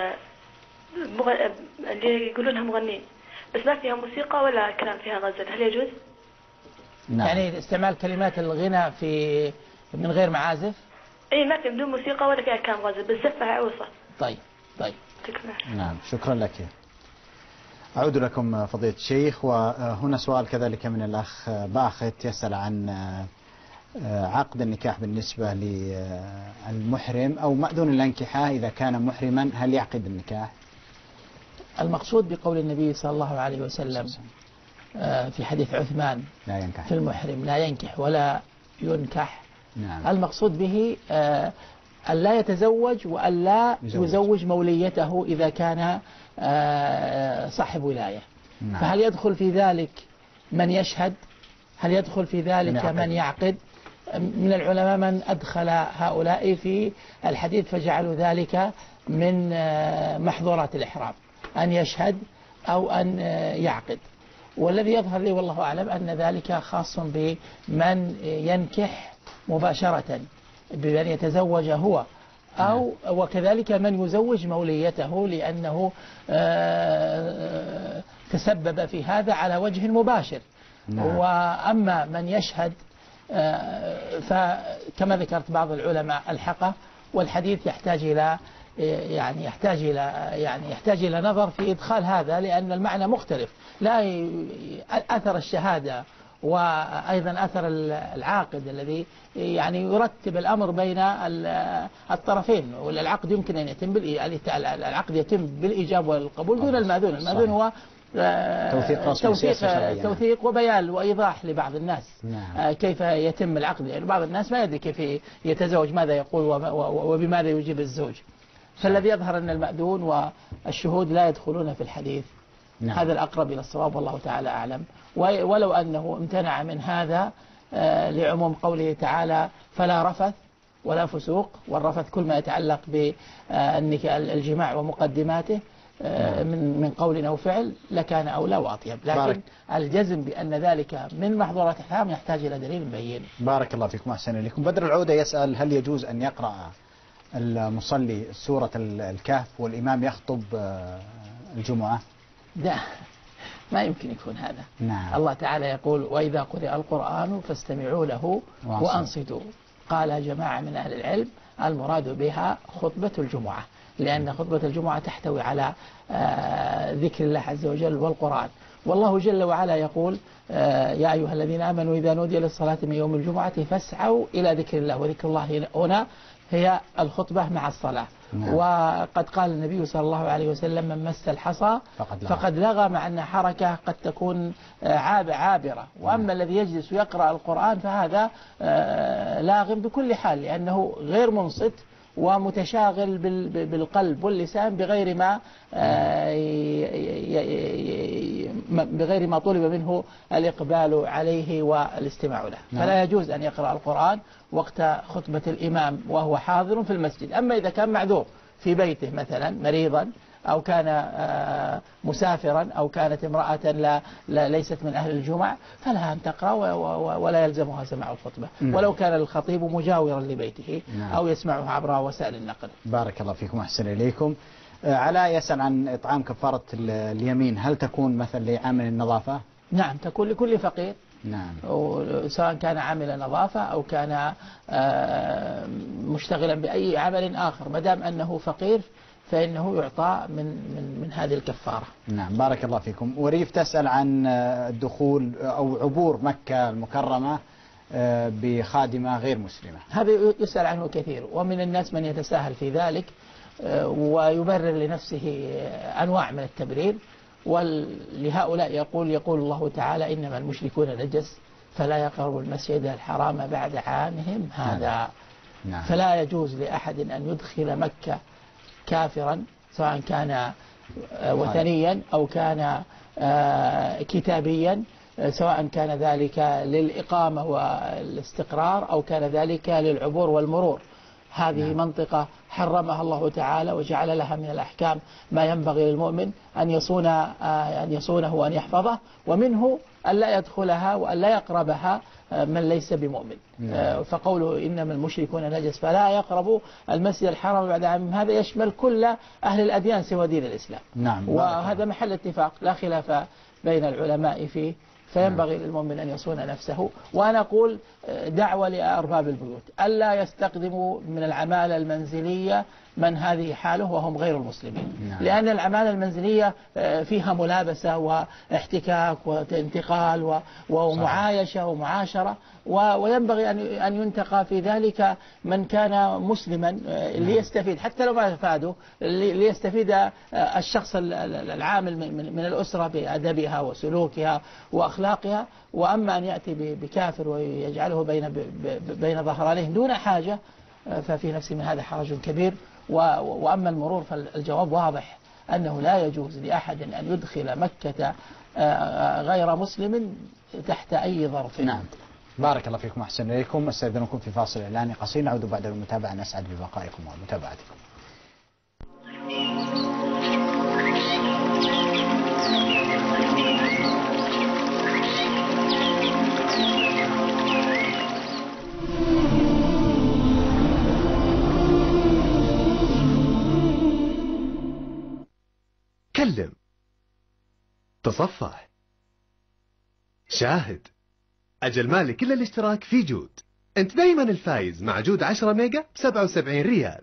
اللي يقولونها مغنين، بس ما فيها موسيقى ولا كلام، فيها غزل، هل يجوز؟ نعم. يعني استعمال كلمات الغنى من غير معازف؟ اي ما في بدون موسيقى ولا فيها كلام غزل، بس زفة عوصة. طيب. نعم، شكرا لك. أعود لكم فضيلة الشيخ. وهنا سؤال كذلك من الأخ باخت يسأل عن عقد النكاح بالنسبة للمحرم أو مأذون الأنكحة إذا كان محرما، هل يعقد النكاح؟ المقصود بقول النبي صلى الله عليه وسلم في حديث عثمان لا ينكح في المحرم لا ينكح ولا ينكح. نعم. المقصود به أن لا يتزوج وأن لا يزوج موليته إذا كان صاحب ولاية. نعم. فهل يدخل في ذلك من يشهد؟ هل يدخل في ذلك من يعقد؟ من العلماء من أدخل هؤلاء في الحديث فجعلوا ذلك من محظورات الإحرام، أن يشهد أو أن يعقد. والذي يظهر لي والله أعلم أن ذلك خاص بمن ينكح مباشرة بأن يتزوج هو، أو وكذلك من يزوج موليته لأنه تسبب في هذا على وجه مباشر. وأما من يشهد فكما ذكرت بعض العلماء الحقه، والحديث يحتاج إلى نظر في إدخال هذا، لأن المعنى مختلف. لا أثر الشهادة وأيضا أثر العاقد الذي يعني يرتب الأمر بين الطرفين، والعقد يمكن أن يتم العقد يتم بالإيجاب والقبول دون المأذون. المأذون هو توثيق وبيان وإيضاح لبعض الناس. نعم. كيف يتم العقد، يعني بعض الناس ما يدري كيف يتزوج، ماذا يقول وبماذا يجيب الزوج. فالذي يظهر أن المأذون والشهود لا يدخلون في الحديث. نعم. هذا الأقرب إلى الصواب والله تعالى أعلم. ولو أنه امتنع من هذا لعموم قوله تعالى فلا رفث ولا فسوق، والرفث كل ما يتعلق بالجماع ومقدماته من قول أو فعل لكان أولى وأطيب. لكن الجزم بأن ذلك من محظورات الإحرام يحتاج إلى دليل بين. بارك الله فيكم أحسن إليكم. بدر العودة يسأل هل يجوز أن يقرأ المصلي سورة الكهف والإمام يخطب الجمعة؟ لا، ما يمكن يكون هذا. نعم. الله تعالى يقول وإذا قرئ القرآن فاستمعوا له وأنصتوا. قال جماعة من أهل العلم المراد بها خطبة الجمعة، لأن خطبة الجمعة تحتوي على ذكر الله عز وجل والقرآن. والله جل وعلا يقول يا أيها الذين آمنوا إذا نودي للصلاة من يوم الجمعة فاسعوا إلى ذكر الله، وذكر الله هنا هي الخطبة مع الصلاة. نعم. وقد قال النبي صلى الله عليه وسلم من مس الحصى فقد لغى، مع أن حركة قد تكون عابرة. وأما الذي يجلس يقرأ القرآن فهذا لاغم بكل حال، لأنه غير منصت ومتشاغل بالقلب واللسان بغير ما طلب منه الإقبال عليه والاستماع له. فلا يجوز أن يقرأ القرآن وقت خطبة الإمام وهو حاضر في المسجد. أما إذا كان معذور في بيته مثلا مريضا أو كان مسافرا أو كانت امرأة ليست من أهل الجمع فلها أن تقرأ ولا يلزمها سماع الخطبة. ولو كان الخطيب مجاورا لبيته أو يسمعها عبر وسائل النقل. بارك الله فيكم أحسن إليكم. علاء يسأل عن إطعام كفارة اليمين، هل تكون مثلا لعامل النظافة؟ نعم، تكون لكل فقير. نعم. سواء كان عامل نظافة أو كان مشتغلا بأي عمل آخر، ما دام أنه فقير فإنه يعطى من هذه الكفارة. نعم، بارك الله فيكم. وريف تسأل عن الدخول أو عبور مكة المكرمة بخادمة غير مسلمة. هذا يسأل عنه كثير، ومن الناس من يتساهل في ذلك ويبرر لنفسه أنواع من التبرير. ولهؤلاء يقول الله تعالى إنما المشركون نجس فلا يقربوا المسجد الحرام بعد عامهم هذا. نعم. فلا يجوز لأحد أن يدخل مكة كافرا، سواء كان وثنيا أو كان كتابيا، سواء كان ذلك للإقامة والاستقرار أو كان ذلك للعبور والمرور. هذه منطقة حرمها الله تعالى وجعل لها من الأحكام ما ينبغي للمؤمن أن يصونه وأن يحفظه، ومنه أن لا يدخلها وأن لا يقربها من ليس بمؤمن. فقوله إنما المشركون نجس فلا يقربوا المسجد الحرام بعد عامهم، هذا يشمل كل أهل الأديان سوى دين الإسلام. وهذا محل اتفاق لا خلاف بين العلماء فيه، فينبغي للمؤمن أن يصون نفسه. وأنا أقول دعوة لأرباب البيوت ألا يستخدموا من العمالة المنزلية من هذه حاله وهم غير المسلمين. لأن العمالة المنزلية فيها ملابسة واحتكاك وانتقال ومعايشة ومعاشرة، وينبغي أن ينتقى في ذلك من كان مسلما ليستفيد، حتى لو ما فاده، ليستفيد الشخص العامل من الأسرة بأدبها وسلوكها وأخلاقها. وأما أن يأتي بكافر ويجعله بين ظهرانيه دون حاجة ففي نفسه من هذا حرج كبير. وأما المرور فالجواب واضح أنه لا يجوز لأحد أن يدخل مكة غير مسلم تحت أي ظرف. نعم. بارك الله فيكم أحسن إليكم. أستأذنكم في فاصل إعلاني قصير، نعود بعد المتابعة. نسعد ببقائكم ومتابعتكم. كلم، تصفح، شاهد، أجل مالك كل الاشتراك في جود. أنت دايما الفايز مع جود 10 ميجا ب77 ريال.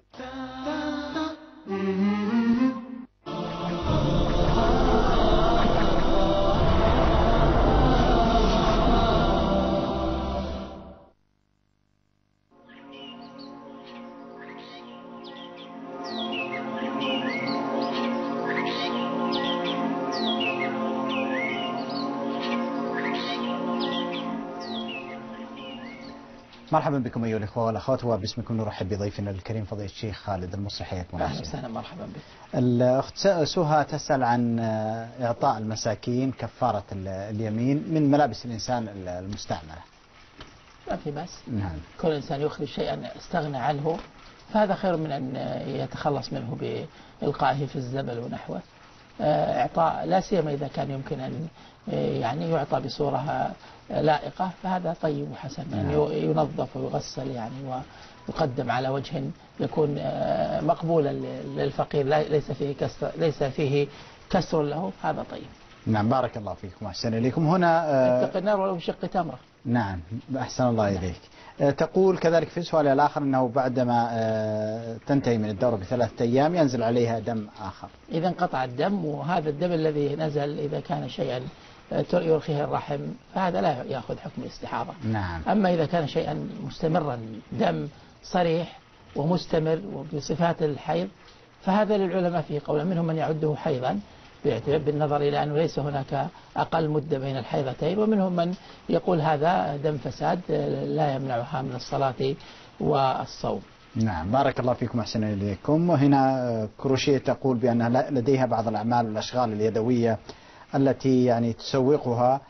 مرحبا بكم أيها الأخوة والأخوات، وباسمكم نرحب بضيفنا الكريم فضيلة الشيخ خالد المصري. حياكم الله. أهلا وسهلا، مرحبا بك. الأخت سهى تسأل عن إعطاء المساكين كفارة اليمين من ملابس الإنسان المستعملة. ما في بأس. نعم. كل إنسان يخرج شيئا استغنى عنه فهذا خير من أن يتخلص منه بإلقائه في الزبل ونحوه. إعطاء لا سيما إذا كان يمكن أن يعني يعطى بصورة لائقة فهذا طيب وحسن، يعني ينظف ويغسل يعني ويقدم على وجه يكون مقبولا للفقير، ليس فيه كسر له، هذا طيب. نعم. بارك الله فيكم أحسن إليكم. هنا اتق النار ولو بشق تمرة. نعم. أحسن الله إليك. تقول كذلك في السؤال الآخر أنه بعدما تنتهي من الدورة ب3 أيام ينزل عليها دم آخر. إذا انقطع الدم، وهذا الدم الذي نزل إذا كان شيئا يرخيه الرحم فهذا لا يأخذ حكم الاستحاضة. نعم. أما إذا كان شيئا مستمرا، دم صريح ومستمر وبصفات الحيض، فهذا للعلماء فيه قول، منهم من يعده حيضا بالنظر إلى أنه ليس هناك أقل مدة بين الحيضتين، ومنهم من يقول هذا دم فساد لا يمنعها من الصلاة والصوم. نعم. بارك الله فيكم أحسن إليكم. وهنا كروشيه تقول بأن لديها بعض الأعمال والأشغال اليدوية التي يعني تسوقها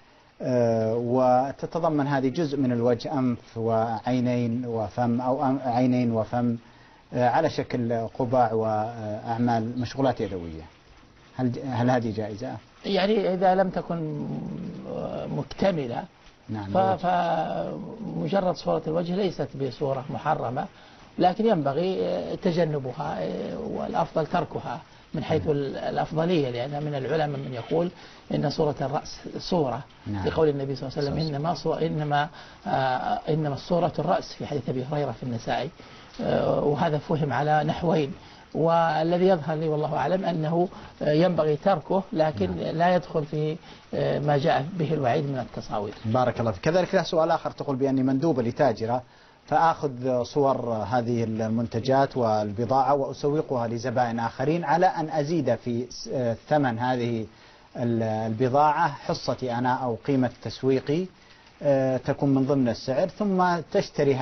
وتتضمن هذه جزء من الوجه، أنف وعينين وفم، أو عينين وفم على شكل قباع وأعمال مشغولات يدوية. هل هذه جائزة؟ يعني إذا لم تكن مكتملة. نعم. فمجرد صورة الوجه ليست بصورة محرمة، لكن ينبغي تجنبها والأفضل تركها من حيث الأفضلية، لأن من العلماء من يقول إن صورة الرأس صورة. نعم. لقول النبي صلى الله عليه وسلم إنما الصورة الرأس في حديث أبي هريرة في النسائي، وهذا فهم على نحوين، والذي يظهر لي والله أعلم أنه ينبغي تركه، لكن لا يدخل في ما جاء به الوعيد من التصاوير. بارك الله فيك. كذلك له سؤال آخر، تقول بأني مندوبة لتاجرة فآخذ صور هذه المنتجات والبضاعة وأسوقها لزبائن آخرين على أن أزيد في ثمن هذه البضاعة حصتي أنا أو قيمة تسويقي تكون من ضمن السعر، ثم تشتري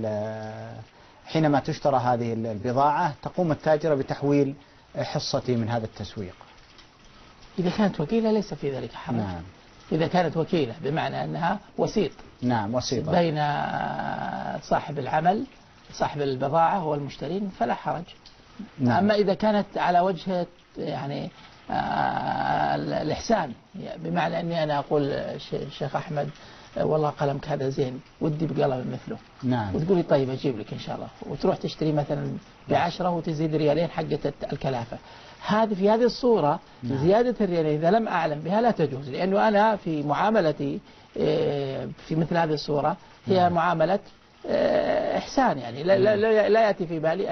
حينما تشترى هذه البضاعة تقوم التاجرة بتحويل حصتي من هذا التسويق. إذا كانت وكيلة ليس في ذلك حرج. نعم. إذا كانت وكيلة بمعنى أنها وسيط. نعم، وسيطة بين صاحب العمل صاحب البضاعة هو المشترين فلا حرج. نعم. أما إذا كانت على وجه يعني الإحسان، بمعنى أني أنا أقول الشيخ أحمد والله قلمك هذا زين ودي بقلم مثله، نعم. وتقولي طيب أجيب لك إن شاء الله، وتروح تشتري مثلا ب10 وتزيد ريالين حقة الكلافة. في هذه الصورة نعم. زيادة الريالين إذا لم أعلم بها لا تجوز، لأنه أنا في معاملتي في مثل هذه الصورة هي نعم. معاملة إحسان، يعني لا يأتي في بالي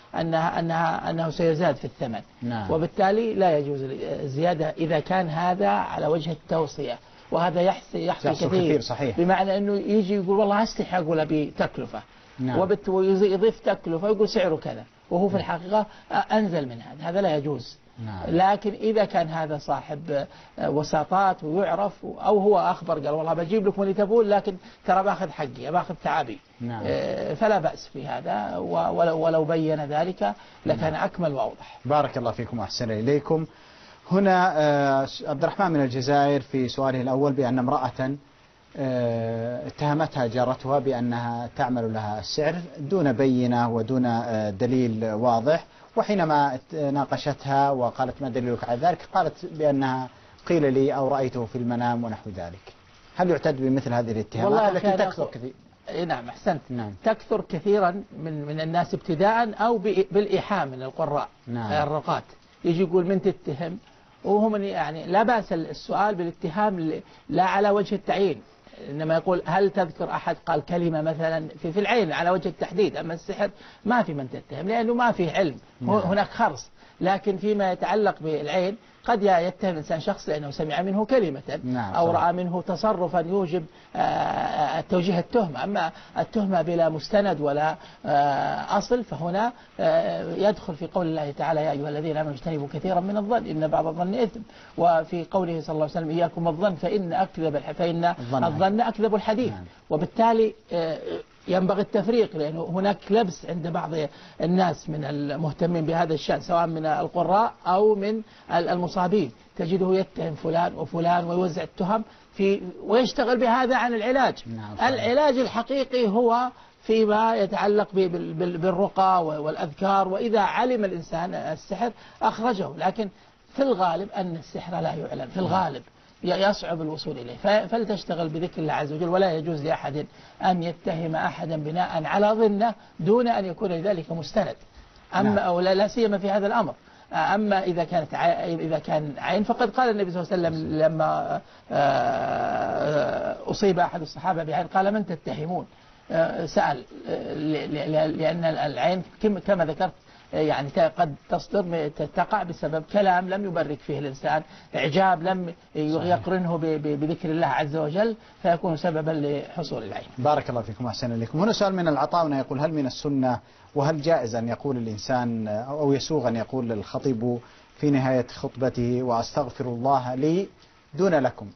أنه سيزداد في الثمن. نعم. وبالتالي لا يجوز الزيادة إذا كان هذا على وجه التوصية، وهذا يحصل كثير صحيح. بمعنى أنه يجي يقول والله أستحي أقول أبي تكلفة، نعم. ويضيف تكلفة ويقول سعره كذا، وهو في الحقيقة أنزل من هذا لا يجوز. نعم. لكن إذا كان هذا صاحب وساطات ويعرف، أو هو أخبر قال والله بجيب لكم اللي تبون لكن ترى باخذ حقي باخذ تعبي، نعم. فلا بأس في هذا، ولو بين ذلك لكان أكمل وأوضح. بارك الله فيكم وأحسن إليكم. هنا عبد الرحمن من الجزائر في سؤاله الأول بأن امرأة اتهمتها جارتها بأنها تعمل لها السعر دون بينة ودون دليل واضح، وحينما ناقشتها وقالت ما دليلك على ذلك قالت بأنها قيل لي أو رأيته في المنام ونحو ذلك. هل يعتد بمثل هذه الاتهامات التي تكثر كثير؟ نعم أحسنت. نعم. تكثر كثيرا من الناس ابتداء أو بالإيحاء من القراء. نعم. الرقات يجي يقول من تتهم، وهم يعني لا بأس السؤال بالاتهام لا على وجه التعيين، إنما يقول هل تذكر أحد قال كلمة مثلا في العين على وجه التحديد. أما السحر ما في من تتهم لأنه ما فيه علم. نعم. هناك خرص. لكن فيما يتعلق بالعين قد يتهم الإنسان شخص لأنه سمع منه كلمة، نعم. أو رأى منه تصرفا يوجب توجيه التهمة. أما التهمة بلا مستند ولا أصل فهنا يدخل في قول الله تعالى يا أيها الذين آمنوا اجتنبوا كثيرا من الظن إن بعض الظن إثم، وفي قوله صلى الله عليه وسلم إياكم الظن فإن الظن أكذب الحديث. نعم. وبالتالي ينبغي التفريق، لأنه هناك لبس عند بعض الناس من المهتمين بهذا الشأن سواء من القراء أو من المصابين، تجده يتهم فلان وفلان ويوزع التهم ويشتغل بهذا عن العلاج. نعم. العلاج الحقيقي هو فيما يتعلق بالرقى والأذكار، وإذا علم الإنسان السحر أخرجه. لكن في الغالب أن السحر لا يعلن، في الغالب يصعب الوصول إليه، فلتشتغل بذكر الله عز وجل. ولا يجوز لأحد أن يتهم أحدا بناء على ظنه دون أن يكون ذلك مستند. أما أو لا سيما في هذا الأمر. أما إذا كان عين فقد قال النبي صلى الله عليه وسلم لما أصيب أحد الصحابة بعين قال من تتهمون؟ سأل، لأن العين كما ذكرت يعني قد تصدر تقع بسبب كلام لم يبرك فيه الإنسان، إعجاب لم يقرنه بذكر الله عز وجل، فيكون سببا لحصول العين. بارك الله فيكم وأحسن إليكم. هنا سؤال من العطاونة يقول هل من السنة وهل جائز أن يقول الإنسان أو يسوغ أن يقول الخطيب في نهاية خطبته وأستغفر الله لي دون لكم؟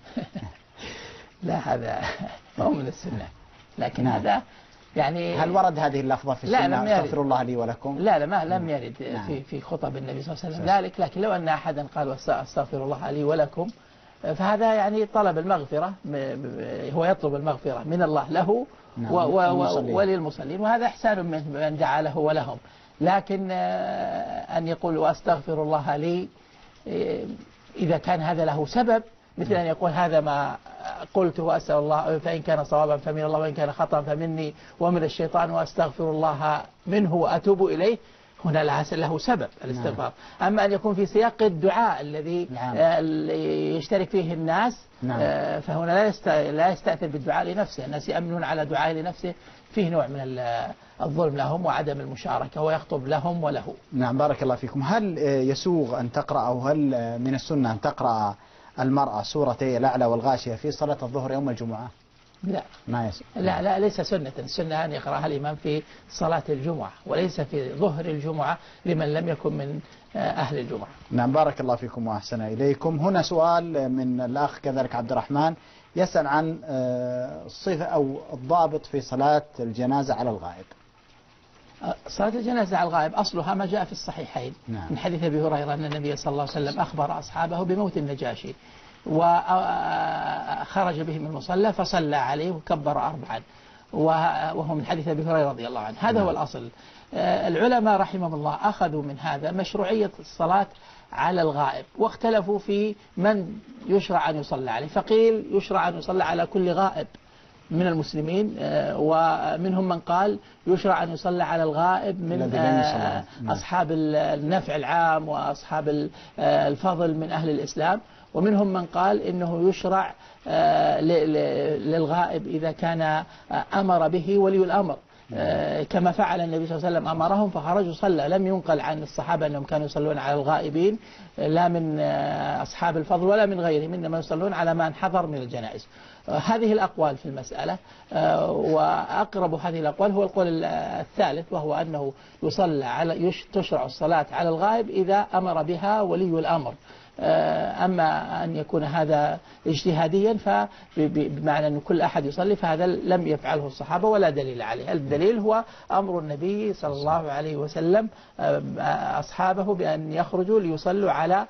لا هذا ما هو من السنة، لكن هذا يعني هل ورد هذه اللفظة في السنة أستغفر الله لي ولكم؟ لا لم يرد في خطب النبي صلى الله عليه وسلم ذلك. لكن لو أن أحدا قال أستغفر الله لي ولكم فهذا يعني طلب المغفرة، هو يطلب المغفرة من الله له وللمصلين، وهذا إحسان من دعا له ولهم. لكن أن يقول وأستغفر الله لي إذا كان هذا له سبب، مثل أن يقول هذا ما قلت وأسأل الله فإن كان صوابا فمن الله وإن كان خطأ فمني ومن الشيطان وأستغفر الله منه وأتوب إليه، هنا له سبب الاستغفار. أما أن يكون في سياق الدعاء الذي يشترك فيه الناس، فهنا لا يستأثر بالدعاء لنفسه. الناس يأمنون على دعاء لنفسه، فيه نوع من الظلم لهم وعدم المشاركة، ويخطب لهم وله. نعم بارك الله فيكم. هل يسوغ أن تقرأ أو هل من السنة أن تقرأ المرأة سورتي الأعلى والغاشية في صلاة الظهر يوم الجمعة؟ لا ما لا ليس سنة. السنة أن يقرأها الإمام في صلاة الجمعة وليس في ظهر الجمعة لمن لم يكن من أهل الجمعة. نعم بارك الله فيكم وأحسن إليكم. هنا سؤال من الأخ كذلك عبد الرحمن يسأل عن الصفة أو الضابط في صلاة الجنازة على الغائب. صلاة الجنازة على الغائب أصلها ما جاء في الصحيحين. نعم. من حديث أبي هريرة أن النبي صلى الله عليه وسلم أخبر أصحابه بموت النجاشي، وخرج بهم المصلى فصلى عليه وكبر 4، وهو من حديث أبي هريرة رضي الله عنه. هذا هو الأصل. العلماء رحمهم الله أخذوا من هذا مشروعية الصلاة على الغائب، واختلفوا في من يشرع أن يصلى عليه، فقيل يشرع أن يصلى على كل غائب من المسلمين، ومنهم من قال يشرع أن يصلى على الغائب من أصحاب النفع العام وأصحاب الفضل من أهل الإسلام، ومنهم من قال إنه يشرع للغائب إذا كان أمر به ولي الأمر، كما فعل النبي صلى الله عليه وسلم، أمرهم فخرجوا صلى. لم ينقل عن الصحابة أنهم كانوا يصلون على الغائبين لا من أصحاب الفضل ولا من غيرهم، إنما يصلون على من حضر من الجنائز. هذه الأقوال في المسألة، وأقرب هذه الأقوال هو القول الثالث، وهو أنه تشرع الصلاة على الغائب إذا أمر بها ولي الأمر. أما أن يكون هذا اجتهاديا فبمعنى أن كل أحد يصلي، فهذا لم يفعله الصحابة ولا دليل عليه. الدليل هو أمر النبي صلى الله عليه وسلم أصحابه بأن يخرجوا ليصلوا على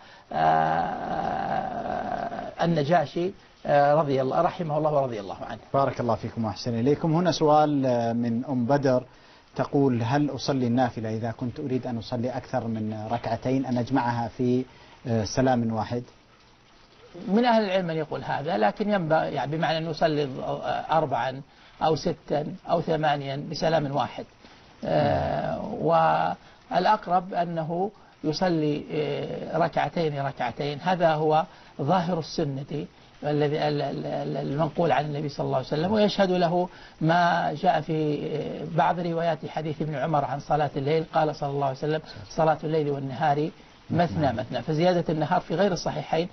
النجاشي رضي الله رحمه الله ورضي الله عنه. بارك الله فيكم وأحسن إليكم. هنا سؤال من أم بدر تقول: هل أصلي النافلة إذا كنت أريد أن أصلي أكثر من ركعتين أن أجمعها في سلام واحد؟ من أهل العلم من يقول هذا، لكن ينبغي يعني بمعنى أن يصلي 4 أو 6 أو 8 بسلام واحد. والأقرب أنه يصلي ركعتين. هذا هو ظاهر السنة الذي المنقول عن النبي صلى الله عليه وسلم، ويشهد له ما جاء في بعض روايات حديث ابن عمر عن صلاة الليل، قال صلى الله عليه وسلم: صلاة الليل والنهار مثنى. فزيادة النهار في غير الصحيحين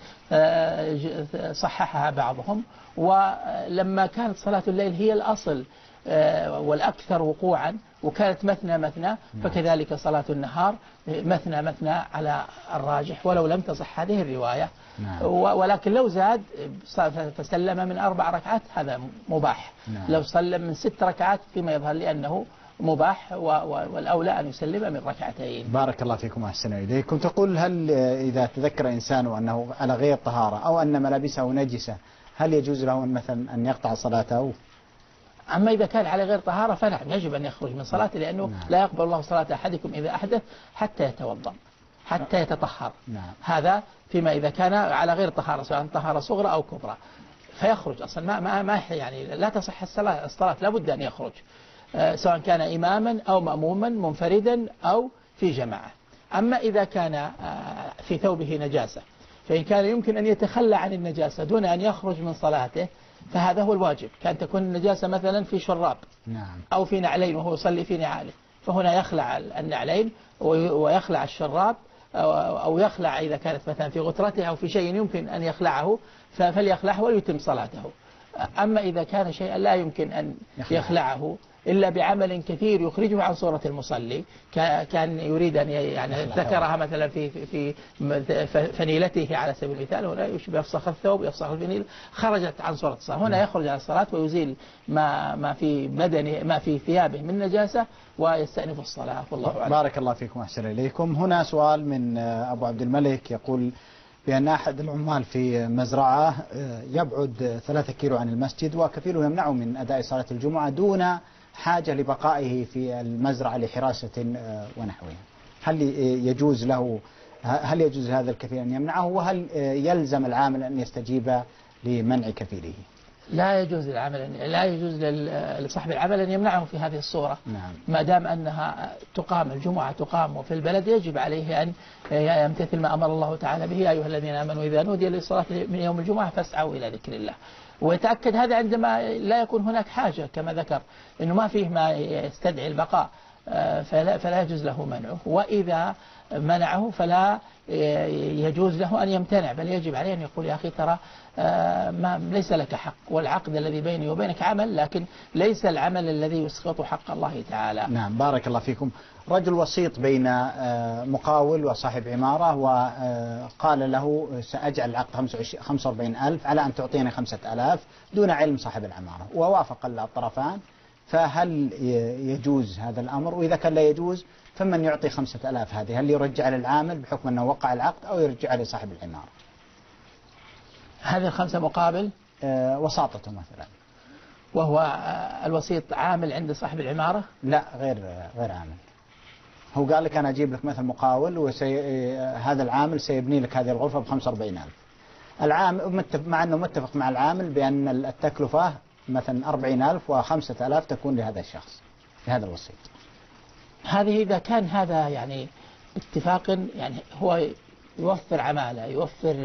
صححها بعضهم. ولما كانت صلاة الليل هي الأصل والأكثر وقوعا وكانت مثنى، فكذلك صلاة النهار مثنى على الراجح، ولو لم تصح هذه الرواية. ولكن لو زاد فسلم من 4 ركعات هذا مباح. لو سلم من 6 ركعات فيما يظهر لأنه مباح، والأولى أن يسلم من 2. بارك الله فيكم وأحسن إليكم. تقول: هل إذا تذكر إنسان أنه على غير طهارة أو أن ملابسه نجسة، هل يجوز له مثلا أن يقطع صلاته؟ أما إذا كان على غير طهارة فنعم، يجب أن يخرج من صلاته، لأنه لا يقبل الله صلاة أحدكم إذا أحدث حتى يتوضأ حتى يتطهر. هذا فيما إذا كان على غير طهارة، سواء طهارة صغرى أو كبرى، فيخرج أصلا ما يعني لا تصح الصلاة، لا بد أن يخرج، سواء كان إماما أو مأموما منفردا أو في جماعة. أما إذا كان في ثوبه نجاسة، فإن كان يمكن أن يتخلى عن النجاسة دون أن يخرج من صلاته فهذا هو الواجب. كان تكون النجاسة مثلا في شراب أو في نعلين وهو يصلي في نعاله، فهنا يخلع النعلين ويخلع الشراب، أو يخلع إذا كانت مثلا في غترته أو في شيء يمكن أن يخلعه فليخلعه ويتم صلاته. أما إذا كان شيئا لا يمكن أن يخلعه إلا بعمل كثير يخرجه عن صورة المصلي، كان يريد أن يعني ذكرها مثلا في فنيلته على سبيل المثال، هنا يفسخ الثوب يفسخ الفنيل، خرجت عن صورة الصلاة. هنا يخرج عن الصلاة ويزيل ما في بدنه ما في ثيابه من نجاسة ويستأنف الصلاة، والله أعلم. بارك الله فيكم وأحسن إليكم. هنا سؤال من أبو عبد الملك يقول بأن أحد العمال في مزرعة يبعد 3 كيلو عن المسجد، وكفيله يمنعه من أداء صلاة الجمعة دون حاجة لبقائه في المزرعة لحراسة ونحوها. هل يجوز هذا الكفيل أن يمنعه، وهل يلزم العامل أن يستجيب لمنع كفيله؟ لا يجوز لصاحب العمل أن يمنعه في هذه الصورة. ما دام أنها الجمعة تقام وفي البلد، يجب عليه أن يمتثل ما أمر الله تعالى به: يا أيها الذين آمنوا إذا نودي للصلاة من يوم الجمعة فاسعوا إلى ذكر الله. ويتأكد هذا عندما لا يكون هناك حاجة كما ذكر، إنه ما فيه ما يستدعي البقاء، فلا يجوز له منعه. وإذا منعه فلا يجوز له أن يمتنع، بل يجب عليه أن يقول: يا أخي ترى ليس لك حق، والعقد الذي بيني وبينك عمل، لكن ليس العمل الذي يسقط حق الله تعالى. نعم، بارك الله فيكم. رجل وسيط بين مقاول وصاحب عمارة، وقال له: سأجعل العقد 45,000 على أن تعطيني 5,000 دون علم صاحب العمارة، ووافق الطرفان. فهل يجوز هذا الأمر؟ وإذا كان لا يجوز فمن يعطي 5,000 هذه؟ هل يرجع للعامل بحكم أنه وقع العقد، أو يرجع لصاحب العمارة؟ هذه 5 مقابل وساطته مثلا. وهو الوسيط عامل عند صاحب العمارة؟ لا، غير عامل. هو قال لك أنا أجيب لك مثل مقاول هذا العامل سيبني لك هذه الغرفة ب45,000. العامل مع أنه متفق مع العامل بأن التكلفة مثلا 40,000 و5,000 تكون لهذا الشخص، لهذا الوسيط. هذه إذا كان هذا يعني اتفاق، يعني هو يوفر عمالة، يوفر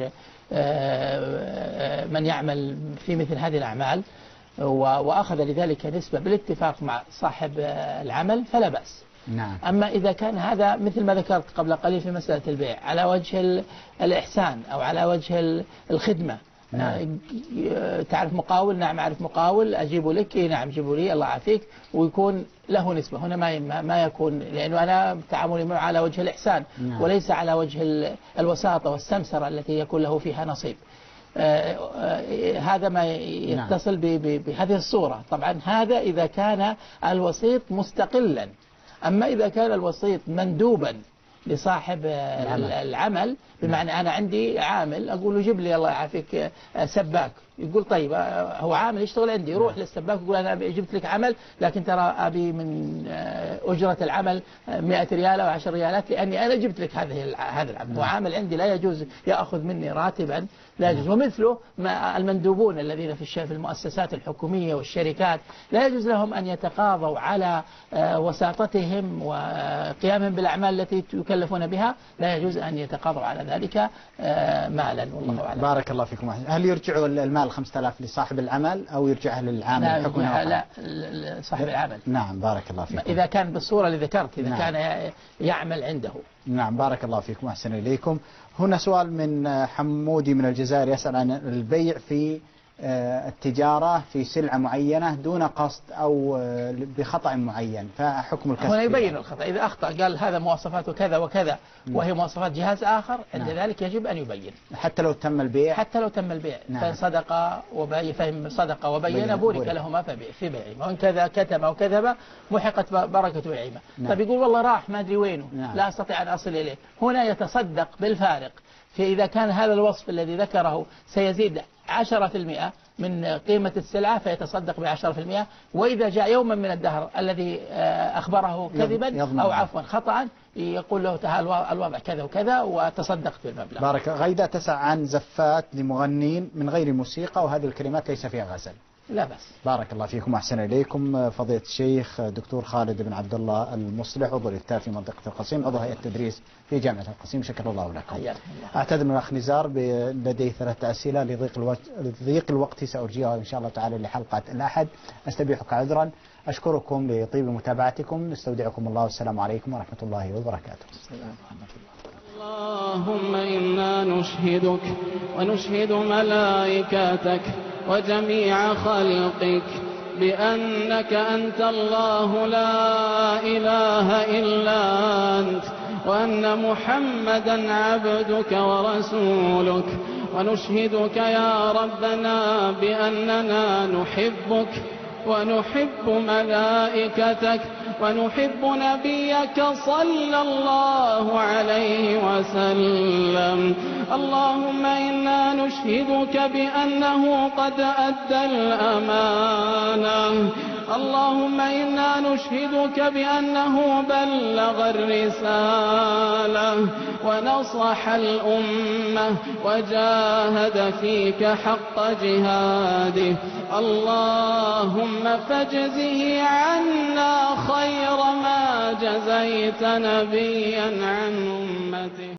من يعمل في مثل هذه الأعمال وأخذ لذلك نسبة بالاتفاق مع صاحب العمل فلا بأس. نعم. أما إذا كان هذا مثل ما ذكرت قبل قليل في مسألة البيع على وجه الإحسان أو على وجه الخدمة. نعم. تعرف مقاول؟ نعم أعرف مقاول، أجيب لك؟ نعم جيبوا لي الله يعافيك، ويكون له نسبة. هنا ما يكون، لأنه أنا تعاملي معه على وجه الإحسان. نعم. وليس على وجه الوساطة والسمسرة التي يكون له فيها نصيب. هذا ما يتصل بهذه الصورة. طبعا هذا إذا كان الوسيط مستقلا. أما إذا كان الوسيط مندوبا لصاحب العمل، بمعنى أنا عندي عامل أقول له جيب لي الله يعافيك سباك، يقول طيب هو عامل يشتغل عندي، يروح للسباك يقول أنا جبت لك عمل، لكن ترى أبي من أجرة العمل 100 ريال أو 10 ريالات لأني أنا جبت لك هذا العمل. وعامل عندي لا يجوز يأخذ مني راتبا، لا يجوز. ومثله المندوبون الذين في المؤسسات الحكومية والشركات لا يجوز لهم أن يتقاضوا على وساطتهم وقيامهم بالأعمال التي يكلفون بها، لا يجوز أن يتقاضوا على ذلك مالا. والله أعلم. بارك الله فيكم. هل يرجع المال 5,000 لصاحب العمل أو يرجع للعامل الحكومي؟ لا، صاحب العمل. نعم بارك الله فيكم. إذا كان بالصورة اللي ذكرت، إذا كان يعمل عنده. نعم بارك الله فيكم، أحسن إليكم. هنا سؤال من حمودي من الجزائر يسأل عن البيع في التجارة في سلعة معينة دون قصد أو بخطأ معين، فحكم الكسب هنا يبين الخطأ. إذا أخطأ قال هذا مواصفاته كذا وكذا وهي مواصفات جهاز آخر، عند ذلك يجب أن يبين حتى لو تم البيع. حتى لو تم البيع. نعم. فهم صدق وبين بورك لهما في بيعهما، وإن كذا كتم أو كذب محقت بركة بيعهما. نعم. طيب يقول والله راح ما أدري وينه. نعم. لا أستطيع أن أصل إليه. هنا يتصدق بالفارق. فإذا كان هذا الوصف الذي ذكره سيزيد 10% من قيمة السلعة فيتصدق ب10%، وإذا جاء يوما من الدهر الذي أخبره كذبا أو عفوا خطأ يقول له الوضع كذا وكذا وتصدقت بالمبلغ. بارك. غيدة تسأل عن زفات لمغنين من غير موسيقى وهذه الكلمات ليس فيها غزل. لا بس. بارك الله فيكم، أحسن إليكم. فضيلة الشيخ دكتور خالد بن عبد الله المصلح، عضو الإفتاء في منطقة القصيم، عضو هيئة التدريس في جامعة القصيم، شكر الله لكم. أعتذر من الأخ نزار لدي 3 أسئلة لضيق الوقت سأرجيها إن شاء الله تعالى لحلقة الأحد، أستبيحك عذرا. أشكركم لطيب متابعتكم، نستودعكم الله والسلام عليكم ورحمة الله وبركاته. اللهم إنا نشهدك ونشهد ملائكتك وجميع خلقك بأنك أنت الله لا إله إلا أنت، وأن محمدا عبدك ورسولك، ونشهدك يا ربنا بأننا نحبك ونحب ملائكتك ونحب نبيك صلى الله عليه وسلم. اللهم إنا نشهدك بأنه قد أدى الأمانة. اللهم إنا نشهدك بأنه بلغ الرسالة ونصح الأمة وجاهد فيك حق جهاده. اللهم فاجزه عنا خير ما جزيت نبيا عن أمته.